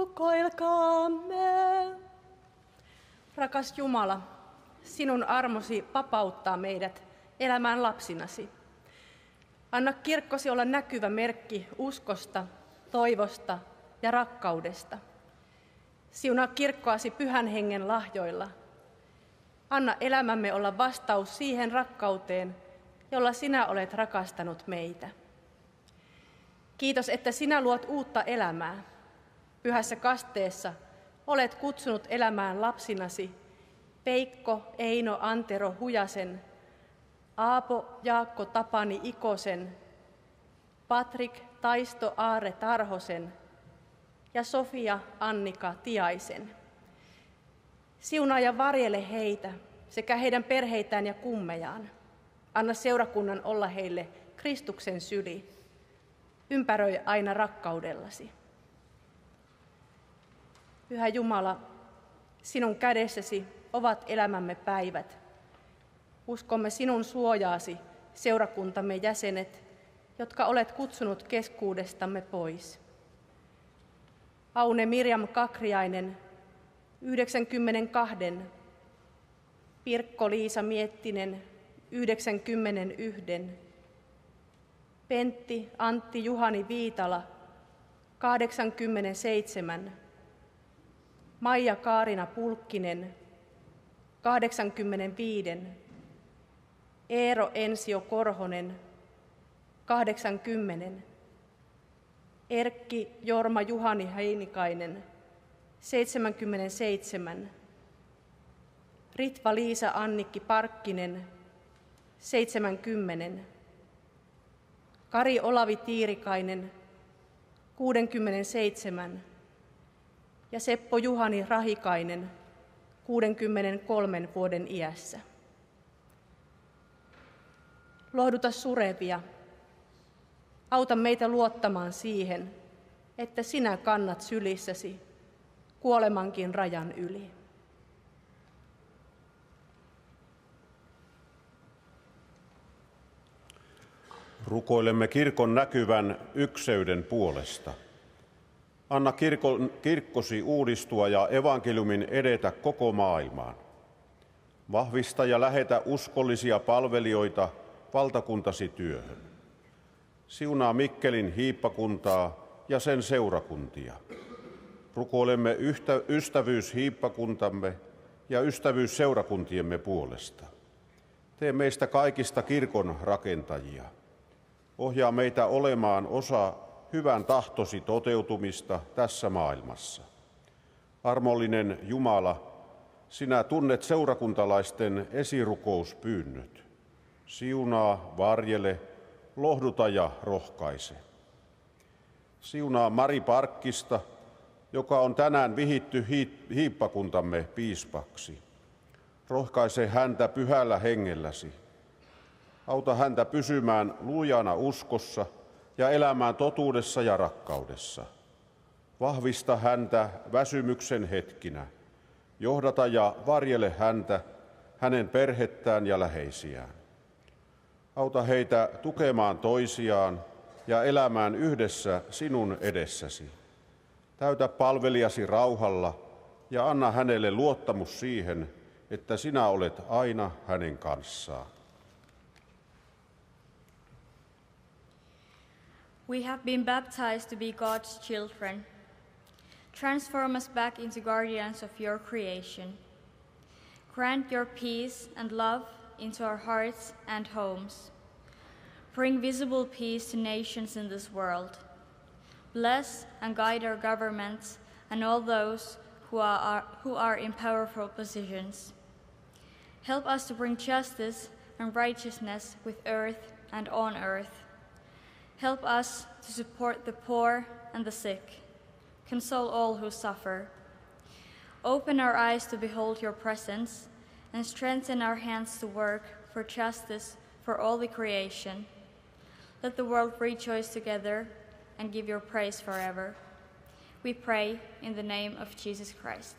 Rukoilkaamme. Rakas Jumala, sinun armosi vapauttaa meidät elämään lapsinasi. Anna kirkkosi olla näkyvä merkki uskosta, toivosta ja rakkaudesta. Siunaa kirkkoasi Pyhän Hengen lahjoilla. Anna elämämme olla vastaus siihen rakkauteen, jolla sinä olet rakastanut meitä. Kiitos, että sinä luot uutta elämää. Pyhässä kasteessa olet kutsunut elämään lapsinasi Peikko, Eino, Antero, Hujasen, Aapo, Jaakko, Tapani, Ikosen, Patrik, Taisto, Aare, Tarhosen ja Sofia, Annika, Tiaisen. Siunaa ja varjele heitä sekä heidän perheitään ja kummejaan. Anna seurakunnan olla heille Kristuksen syli. Ympäröi aina rakkaudellasi. Pyhä Jumala, sinun kädessäsi ovat elämämme päivät. Uskomme sinun suojaasi, seurakuntamme jäsenet, jotka olet kutsunut keskuudestamme pois. Aune Mirjam Kakriainen, 92, Pirkko-Liisa Miettinen, 91, Pentti Antti Juhani Viitala, 87, Maija Kaarina Pulkkinen, 85, Eero Ensio Korhonen, 80, Erkki Jorma Juhani Heinikainen, 77, Ritva Liisa Annikki Parkkinen, 70, Kari Olavi Tiirikainen, 67 ja Seppo Juhani Rahikainen, 63 vuoden iässä. Lohduta surevia. Auta meitä luottamaan siihen, että sinä kannat sylissäsi kuolemankin rajan yli. Rukoilemme kirkon näkyvän ykseyden puolesta. Anna kirkkosi uudistua ja evankeliumin edetä koko maailmaan. Vahvista ja lähetä uskollisia palvelijoita valtakuntasi työhön. Siunaa Mikkelin hiippakuntaa ja sen seurakuntia. Rukoilemme ystävyyshiippakuntamme ja ystävyysseurakuntiemme puolesta. Tee meistä kaikista kirkon rakentajia. Ohjaa meitä olemaan osa hyvän tahtosi toteutumista tässä maailmassa. Armollinen Jumala, sinä tunnet seurakuntalaisten esirukouspyynnöt. Siunaa, varjele, lohduta ja rohkaise. Siunaa Mari Parkkista, joka on tänään vihitty hiippakuntamme piispaksi. Rohkaise häntä pyhällä hengelläsi. Auta häntä pysymään lujana uskossa ja elämään totuudessa ja rakkaudessa. Vahvista häntä väsymyksen hetkinä. Johdata ja varjele häntä, hänen perhettään ja läheisiään. Auta heitä tukemaan toisiaan ja elämään yhdessä sinun edessäsi. Täytä palvelijasi rauhalla ja anna hänelle luottamus siihen, että sinä olet aina hänen kanssaan. We have been baptized to be God's children. Transform us back into guardians of your creation. Grant your peace and love into our hearts and homes. Bring visible peace to nations in this world. Bless and guide our governments and all those who are in powerful positions. Help us to bring justice and righteousness with earth and on earth. Help us to support the poor and the sick. Console all who suffer. Open our eyes to behold your presence and strengthen our hands to work for justice for all the creation. Let the world rejoice together and give your praise forever. We pray in the name of Jesus Christ.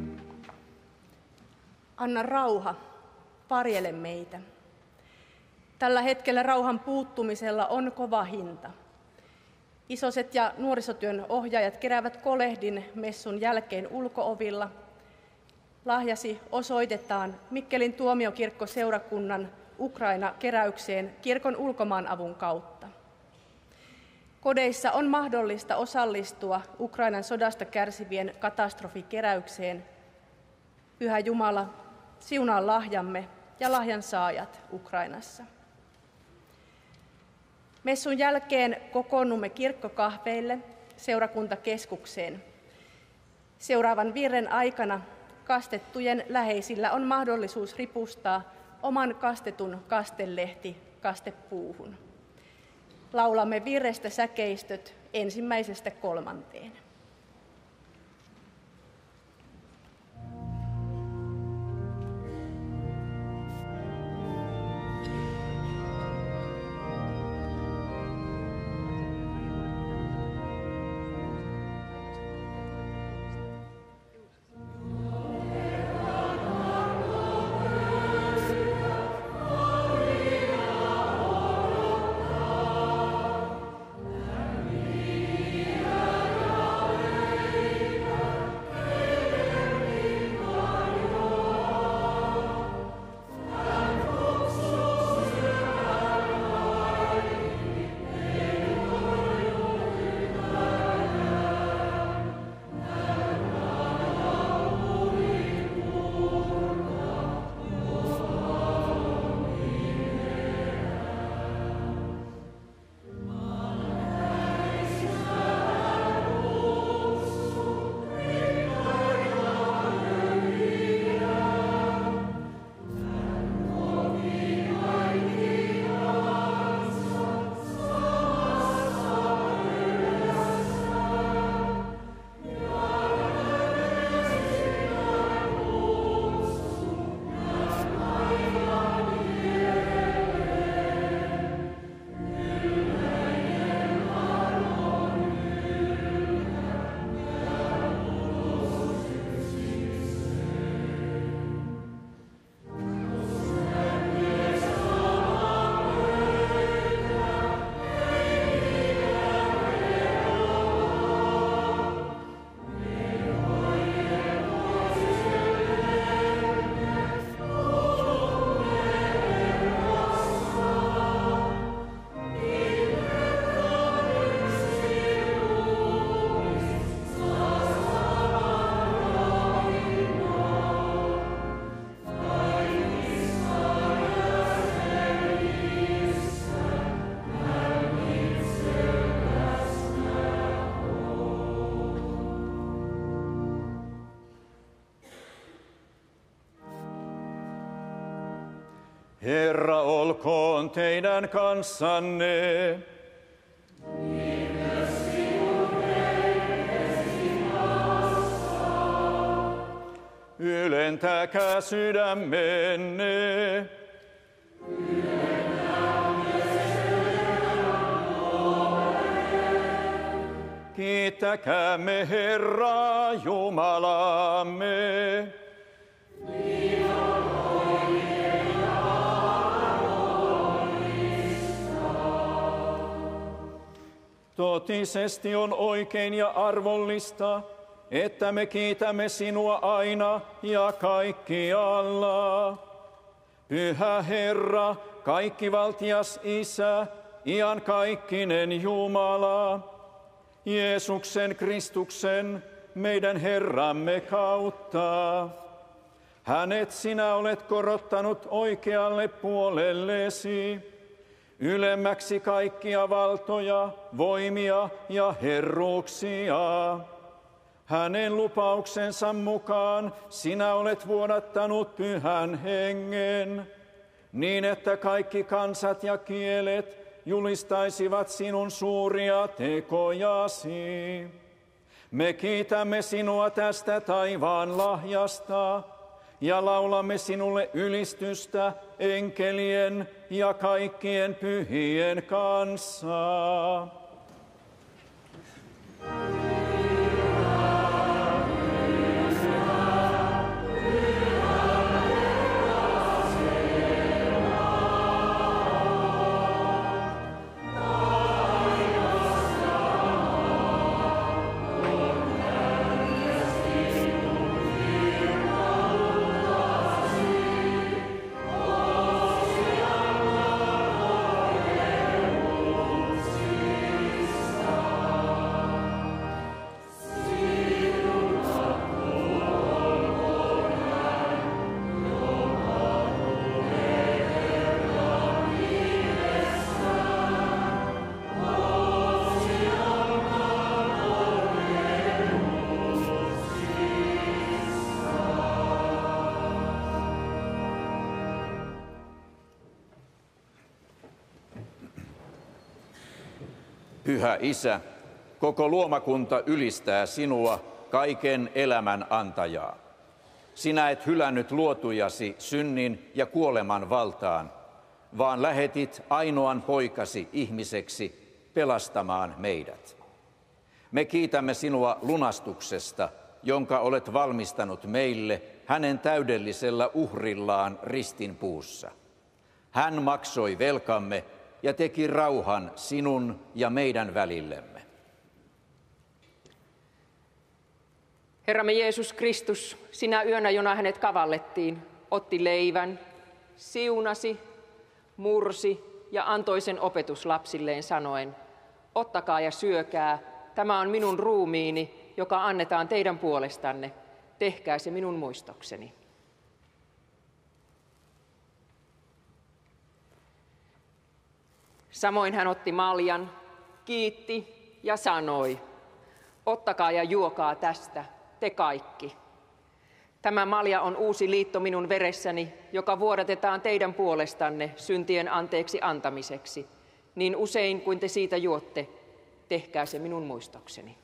Anna rauha, varjele meitä. Tällä hetkellä rauhan puuttumisella on kova hinta. Isoset ja nuorisotyön ohjaajat keräävät kolehdin messun jälkeen ulko-ovilla. Lahjasi osoitetaan Mikkelin tuomiokirkkoseurakunnan Ukraina-keräykseen kirkon ulkomaanavun kautta. Kodeissa on mahdollista osallistua Ukrainan sodasta kärsivien katastrofikeräykseen. Pyhä Jumala, siunaa lahjamme ja lahjan saajat Ukrainassa. Messun jälkeen kokoonnumme kirkkokahveille seurakuntakeskukseen. Seuraavan virren aikana kastettujen läheisillä on mahdollisuus ripustaa oman kastetun kastellehti kastepuuhun. Laulamme virrestä säkeistöt 1–3. Herra olkoon teidän kanssanne. Ylentäkää sydämenne. Kiittäkäämme Herraa Jumalamme. Totisesti on oikein ja arvollista, että me kiitämme sinua aina ja kaikkialla. Pyhä Herra, kaikkivaltias Isä, iankaikkinen Jumala, Jeesuksen Kristuksen, meidän Herramme kautta. Hänet sinä olet korottanut oikealle puolellesi, ylemmäksi kaikkia valtoja, voimia ja herruuksia. Hänen lupauksensa mukaan sinä olet vuodattanut Pyhän Hengen, niin että kaikki kansat ja kielet julistaisivat sinun suuria tekojasi. Me kiitämme sinua tästä taivaan lahjasta ja laulamme sinulle ylistystä enkelien ja kaikkien pyhien kanssa. Pyhä Isä, koko luomakunta ylistää sinua, kaiken elämän antajaa. Sinä et hylännyt luotujasi synnin ja kuoleman valtaan, vaan lähetit ainoan poikasi ihmiseksi pelastamaan meidät. Me kiitämme sinua lunastuksesta, jonka olet valmistanut meille hänen täydellisellä uhrillaan ristinpuussa. Hän maksoi velkamme ja teki rauhan sinun ja meidän välillemme. Herramme Jeesus Kristus, sinä yönä, jona hänet kavallettiin, otti leivän, siunasi, mursi ja antoi sen opetuslapsilleen sanoen, ottakaa ja syökää, tämä on minun ruumiini, joka annetaan teidän puolestanne, tehkää se minun muistokseni. Samoin hän otti maljan, kiitti ja sanoi, ottakaa ja juokaa tästä, te kaikki. Tämä malja on uusi liitto minun veressäni, joka vuodatetaan teidän puolestanne syntien anteeksi antamiseksi. Niin usein kuin te siitä juotte, tehkää se minun muistokseni.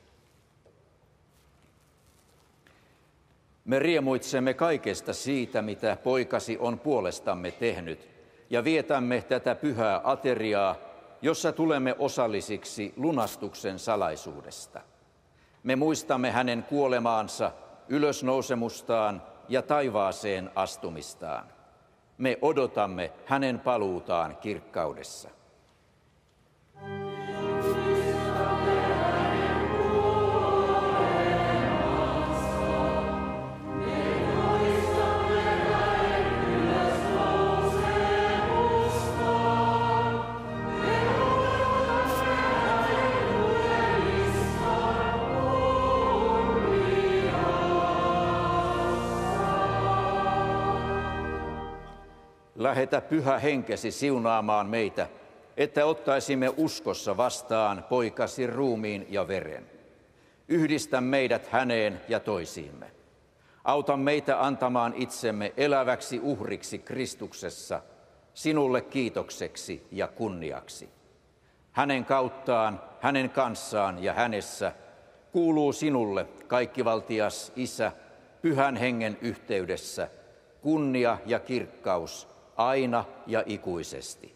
Me riemuitsemme kaikesta siitä, mitä poikasi on puolestamme tehnyt, ja vietämme tätä pyhää ateriaa, jossa tulemme osallisiksi lunastuksen salaisuudesta. Me muistamme hänen kuolemaansa, ylösnousemustaan ja taivaaseen astumistaan. Me odotamme hänen paluutaan kirkkaudessa. Lähetä pyhä henkesi siunaamaan meitä, että ottaisimme uskossa vastaan poikasi ruumiin ja veren. Yhdistä meidät häneen ja toisiimme. Auta meitä antamaan itsemme eläväksi uhriksi Kristuksessa, sinulle kiitokseksi ja kunniaksi. Hänen kauttaan, hänen kanssaan ja hänessä kuuluu sinulle, kaikkivaltias Isä, pyhän hengen yhteydessä, kunnia ja kirkkaus, aina ja ikuisesti.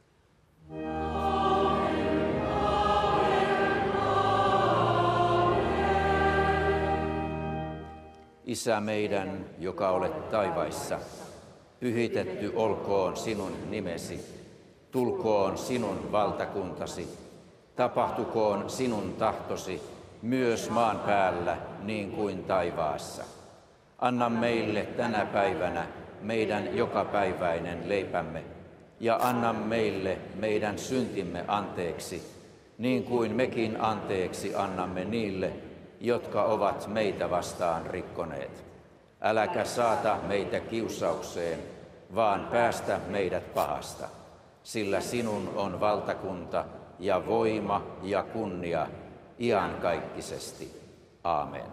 Isä meidän, joka olet taivaissa, pyhitetty olkoon sinun nimesi, tulkoon sinun valtakuntasi, tapahtukoon sinun tahtosi, myös maan päällä niin kuin taivaassa. Anna meille tänä päivänä meidän jokapäiväinen leipämme, ja anna meille meidän syntimme anteeksi, niin kuin mekin anteeksi annamme niille, jotka ovat meitä vastaan rikkoneet. Äläkä saata meitä kiusaukseen, vaan päästä meidät pahasta, sillä sinun on valtakunta ja voima ja kunnia iankaikkisesti. Aamen.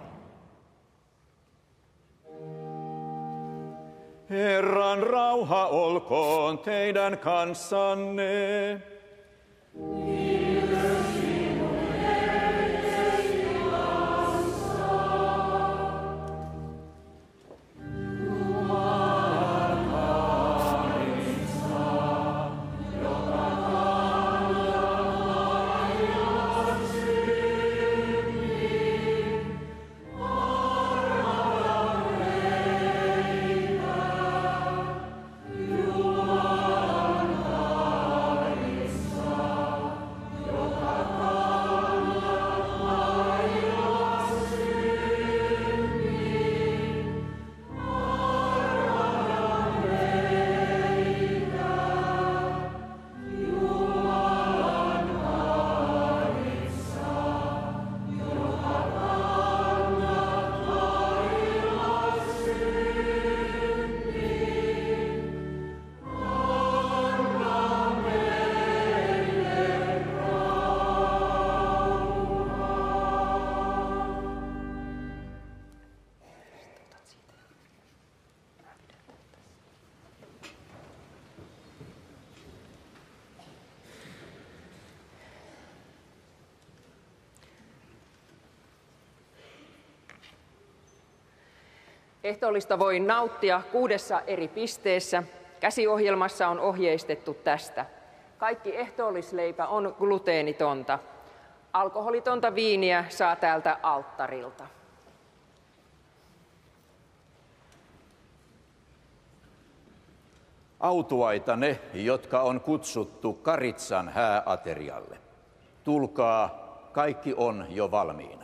Herran rauha olkoon teidän kanssanne. Ehtoollista voi nauttia 6 eri pisteessä. Käsiohjelmassa on ohjeistettu tästä. Kaikki ehtoollisleipä on gluteenitonta. Alkoholitonta viiniä saa täältä alttarilta. Autuaita ne, jotka on kutsuttu Karitsan hääaterialle. Tulkaa, kaikki on jo valmiina.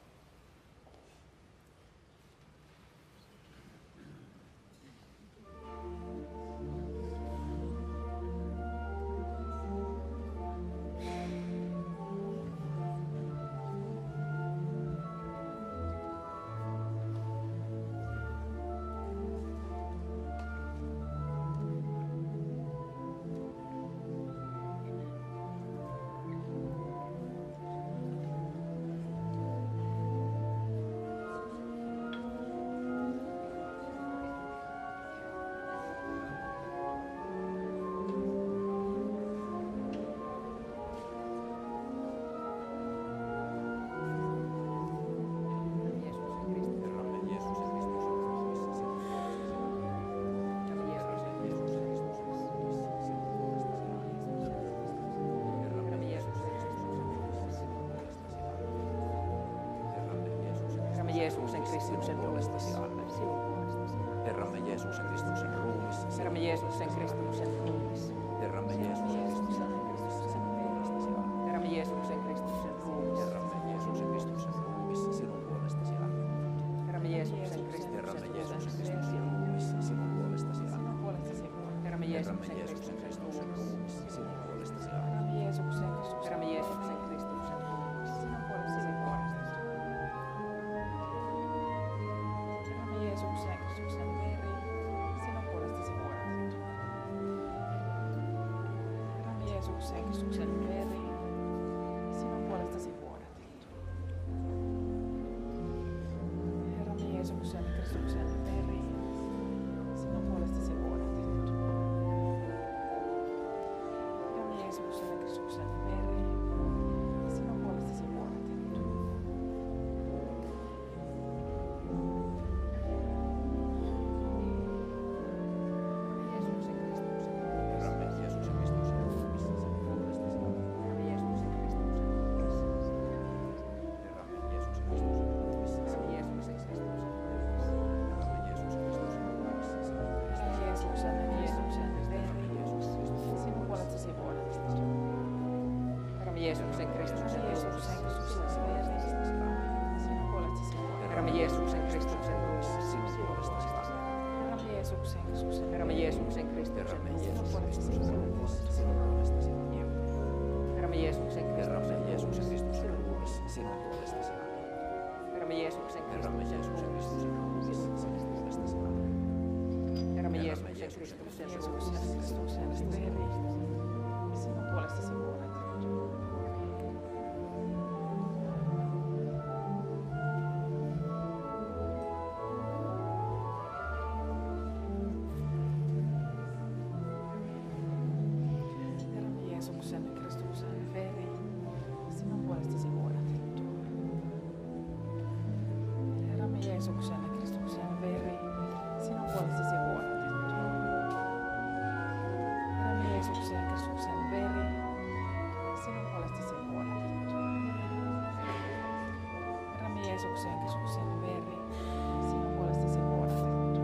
Jeesuksen Kristuksen puolestasi alle. Herramme Jeesuksen Kristuksen ruumis. Herramme Jeesuksen Kristuksen ruumis. Herramme Jeesuksen Kristuksen ruumis. Herramme Jeesuksen Kristuksen ruumis. Herramme Jeesuksen Kristuksen ruumis sinun puolestasi alle. Herramme Jeesuksen Kristuksen ruumis sinun puolestasi alle. Herramme Jeesuksen Kristuksen ruumis sinun puolestasi alle. Herramme Jeesuksen Kristuksen Herramme Jeesuksen Kristuksen ruumis sinun puolestasi alle. Jeesuksen Kristuksen veri, sinun puolestasi vuodatettu. Herramme Jeesuksen Kristuksen veri, sinun puolestasi vuodatettu. Herramme Jeesuksen Kristuksen veri, sinun puolestasi vuodatettu. Herramme Jeesuksen Kristuksen veri, sinun puolestasi vuodatettu. Jeesuksen Kristuksen Herramme Jeesuksen Kristuksen ruumis, sinun puolestasi alle. Herramme Jeesuksen Kristuksen Herramme Jeesuksen Kristuksen ruumis, sinun puolestasi alle. Herramme Jeesuksen Herramme Jeesuksen Kristuksen ruumis sinun puolestasi alle. Herramme Jeesuksen Herramme Jeesuksen Kristuksen ruumis sinun puolestasi alle. Herramme Jeesuksen Kristuksen veri, sinun puolestasi vuodatettu. Jeesuksen Kristuksen veri, sinun puolestasi vuodatettu. Herramme Jeesuksen Kristuksen veri, sinun puolestasi vuodatettu. Herramme Jeesuksen Kristuksen veri, sinun puolestasi vuodatettu. Herramme Jeesuksen Kristuksen veri, sinun puolestasi vuodatettu.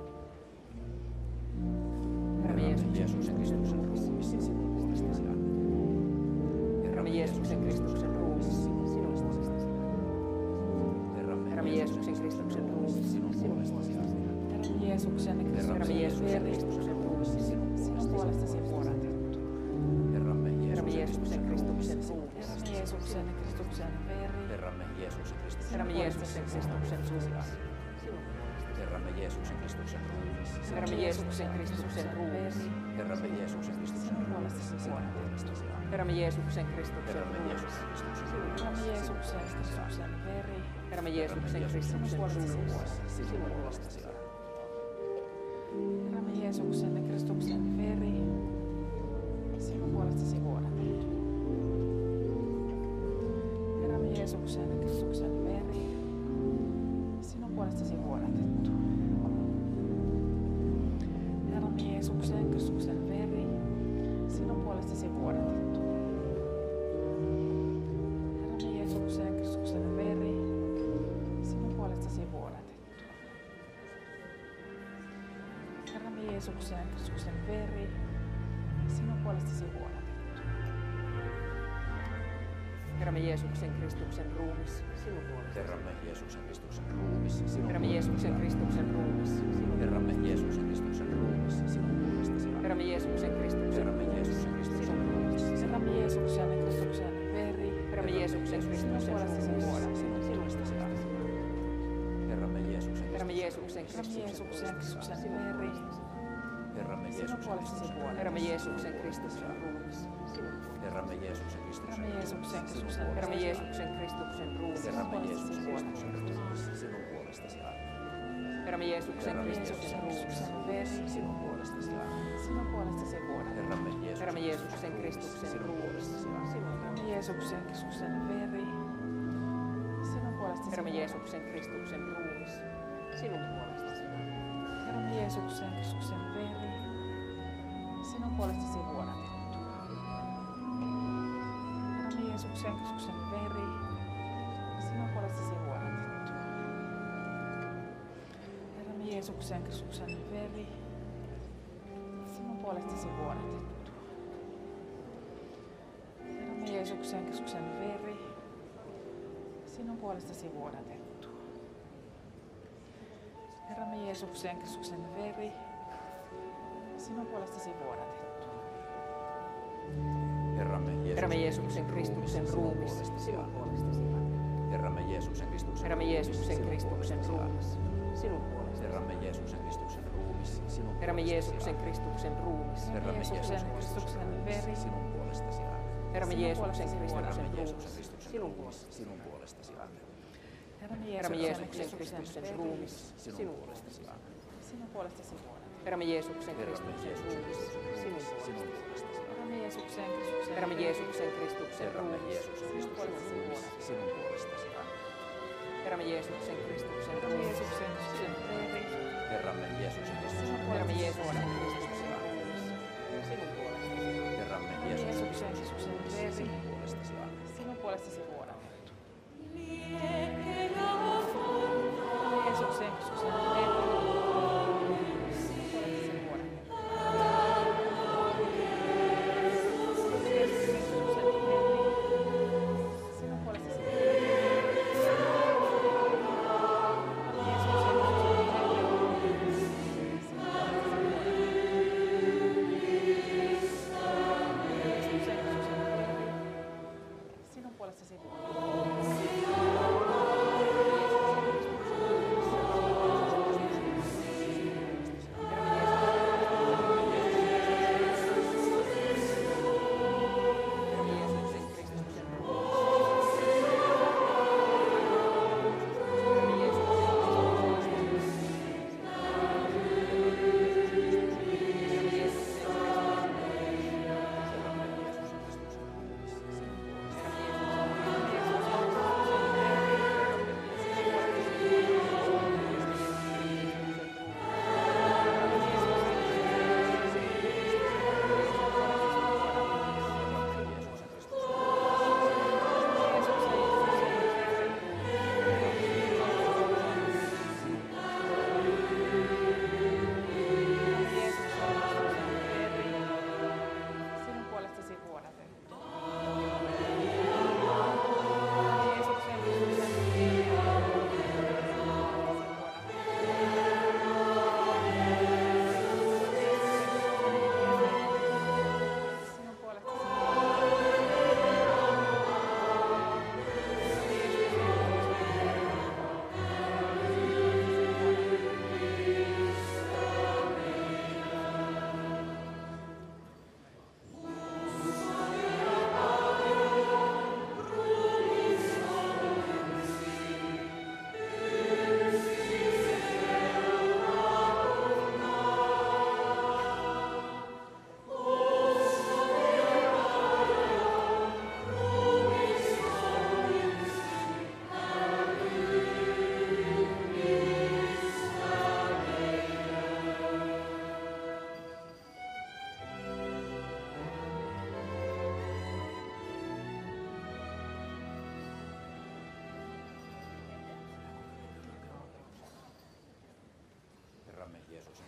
Herramme Jeesuksen Kristuksen ruumis, Herramme Jeesuksen Kristuksen ruumis sinun puolestasi. Herramme Jeesuksen Kristuksen ruumis sinun puolestasi. Herramme Jeesuksen Kristuksen ruumis sinun puolestasi vuodatettu. Herramme Jeesuksen Kristuksen ruumis. Herramme Jeesuksen Kristuksen veri. Herramme Jeesuksen Kristuksen Herramme Jeesuksen Kristuksen ruumis. Herramme Jeesuksen Kristuksen ruumis. Herramme Jeesuksen Kristuksen ruumis. Herramme Jeesuksen Kristuksen puolestasi vuodatettu. Herramme Jeesuksen Kristuksen ruumis. Herramme Jeesuksen Kristuksen veri. Herramme Jeesuksen Kristuksen ruumis sinun puolestasi. Herramme Jeesuksen Kristuksen veri, sinun puolestasi vuodatettu. Herramme Jeesuksen Kristuksen veri, sinun puolestasi vuodatettu. puolestasi vuodatettu. Herramme Jeesuksen Kristuksen veri, sinun puolestasi vuodatettu. Herramme Jeesuksen Kristuksen veri, sinun puolestasi vuodatettu. Herramme Jeesuksen Kristuksen ruumis, sinun puolestasi. Herramme Jeesuksen Kristuksen ruumis, sinun Herramme Jeesuksen Kristuksen ruumis, sinun Herramme Jeesuksen Kristuksen ruumis, sinun puolestasi. Herramme Jeesuksen Kristuksen Herramme Jeesuksen Kristuksen ruumis, Herramme Jeesuksen Kristuksen veri, Herramme Jeesuksen Kristuksen ruumis, sinun puolestasi. Herramme Jeesuksen Herramme Jeesuksen Kristuksen veri, Herramme sinun puolestasi vuodatettu. Herramme Jeesuksen Kristuksen ruumis, Herramme Jeesuksen Kristuksen Herramme Jeesuksen Kristuksen Herramme Jeesuksen Kristuksen ruumis, Herramme Jeesuksen Kristuksen ruumis, sinun puolestasi. Herramme Jeesuksen Kristuksen ruumis, veri, sinun puolestasi. sinun puolestasi vuodatettu. Herramme Jeesuksen Kristuksen ruumis, Herramme Jeesuksen Kristuksen veri, sinun puolestasi. Herramme Jeesuksen Kristuksen ruumis, sinun puolestasi. Herramme Jeesuksen Kristuksen veri, sinun puolestasi vuodatettu. Herramme Jeesuksen Kristuksen veri, sinun puolestasi vuodatettu. Herramme Jeesuksen Kristuksen veri, sinun puolestasi vuodatettu. Herramme Jeesuksen Kristuksen veri, sinun puolestasi vuodatettu. Herramme Jeesuksen Kristuksen veri, sinun puolestasi vuodatettu. Herramme Jeesuksen Kristuksen ruumis, sinun puolestasi. Herramme Jeesuksen Kristuksen Herramme Jeesuksen Kristuksen ruumis, sinun puolestasi. Herramme Jeesuksen Kristuksen ruumis, sinun Herramme Jeesuksen Kristuksen ruumis, Herramme Jeesuksen Kristuksen veri, sinun puolestasi. Herramme Jeesuksen Kristuksen ruumis, sinun sinun puolestasi. Herramme Jeesuksen Kristuksen ruumis, sinun puolestasi. Sinun puolestasi vuodatettu. Herramme Jeesuksen Kristuksen ruumis, sinun puolestasi. Herramme Jeesuksen Kristuksen Herramme Jeesuksen Kristuksen ruumis, sinun puolestasi vuodatettu. Sinun puolestasi. Herramme Jeesuksen Kristuksen Herramme ruumis, Jeesuksen Kristuksen veri, Herramme Jeesuksen Kristuksen Herramme Jeesuksen Kristuksen ruumis, sinun puolestasi. Herramme Jeesuksen Kristuksen veri, sinun puolestasi. sinun puolestasi vuodatettu. Jeesuksen Kristuksen veri, sinun puolestasi vuodatettu.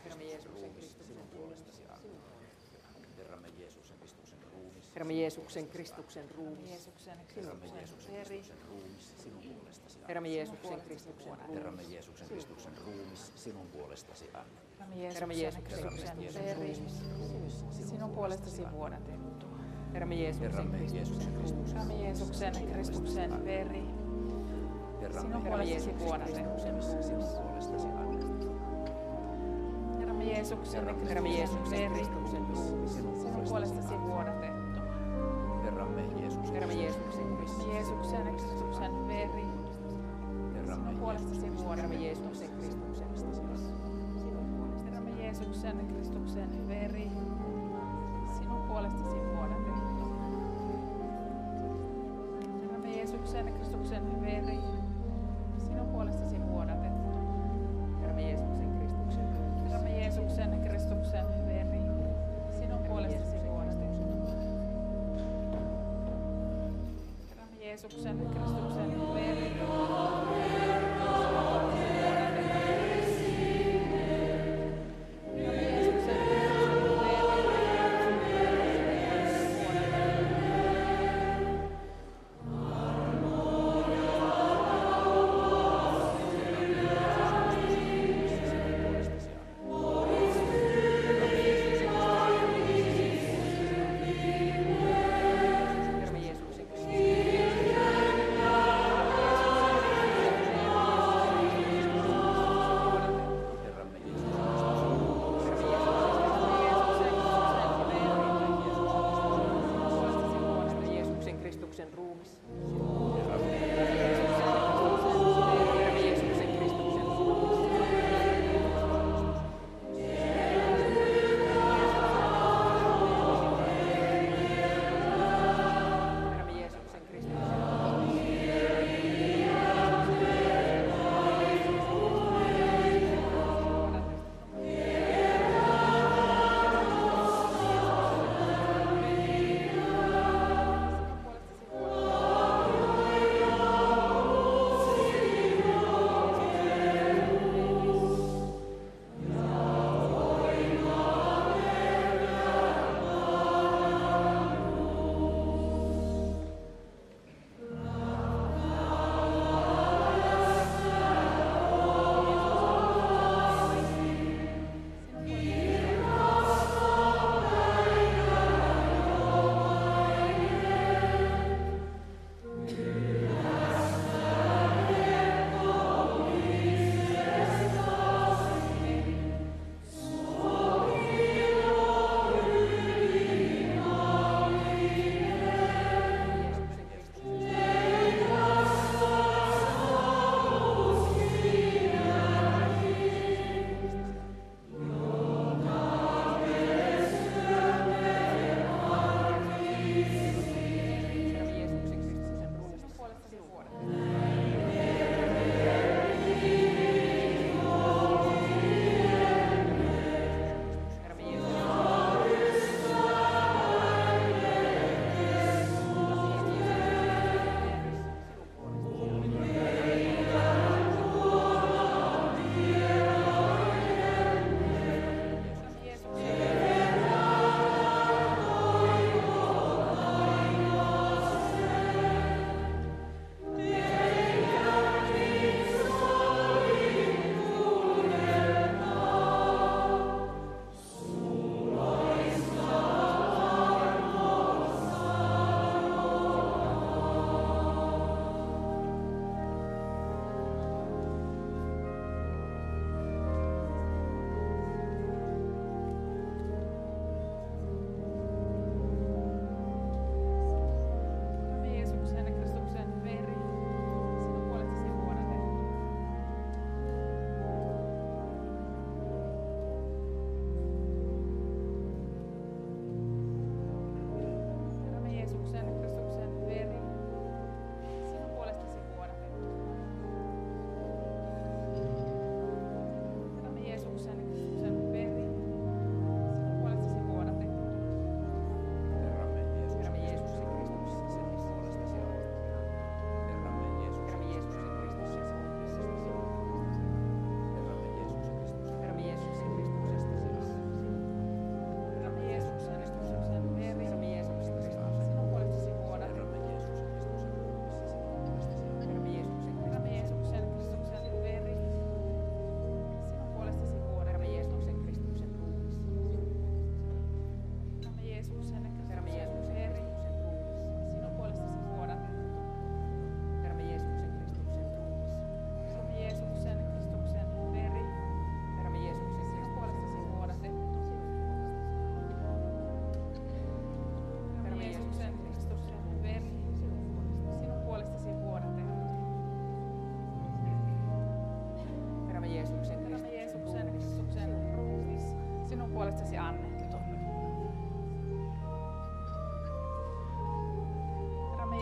Herramme Jeesuksen Kristuksen puolestasi anna. Herramme Jeesuksen Kristuksen ruumis. Herramme Jeesuksen Kristuksen ruumis. Herramme Jeesuksen Kristuksen ruumis sinun puolestasi anna. Herramme Jeesuksen Kristuksen ruumis. Herramme Jeesuksen Kristuksen ruumis sinun puolestasi anna. Herramme Jeesuksen veri sinun puolestasi vuodatettu. Herramme Jeesuksen Kristuksen veri sinun puolestasi vuodatettu. Herramme Jeesuksen veri sinun puolestasi vuodatettu. Herramme Jeesuksen Kristuksen veri sinun puolestasi vuodatettu. Herramme Jeesuksen Kristuksen veri sinun puolestasi vuodatettu. Herramme Jeesuksen Kristuksen veri sinun puolestasi vuodatettu. Herramme Jeesuksen Kristuksen Herramme Jeesuksen Kristuksen veri sinun puolestasi vuodatettu. Herramme Jeesuksen Kristuksen veri Herramme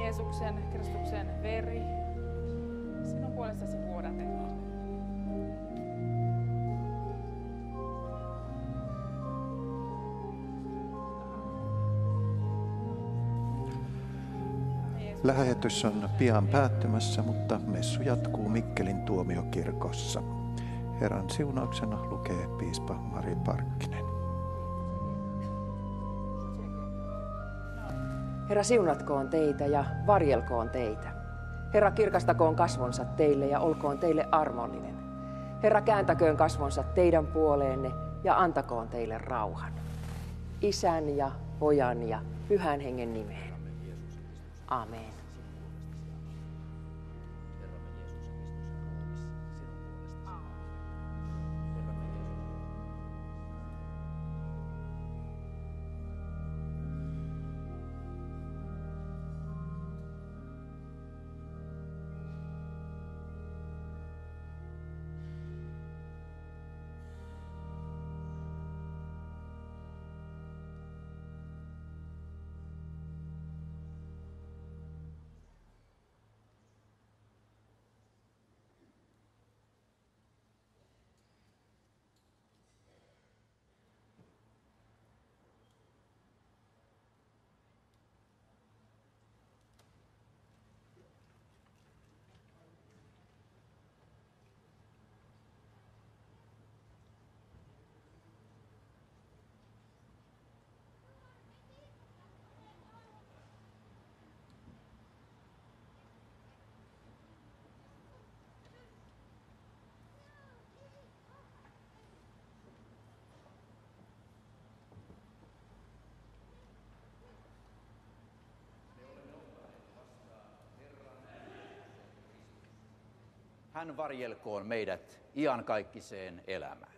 Jeesuksen, Kristuksen veri, sinun puolestasi vuodatetaan. Lähetys on pian päättymässä, mutta messu jatkuu Mikkelin tuomiokirkossa. Herran siunauksena lukee piispa Mari Parkkinen. Herra siunatkoon teitä ja varjelkoon teitä. Herra kirkastakoon kasvonsa teille ja olkoon teille armollinen. Herra kääntäköön kasvonsa teidän puoleenne ja antakoon teille rauhan. Isän ja Pojan ja Pyhän Hengen nimeen. Amen. Hän varjelkoon meidät iankaikkiseen elämään.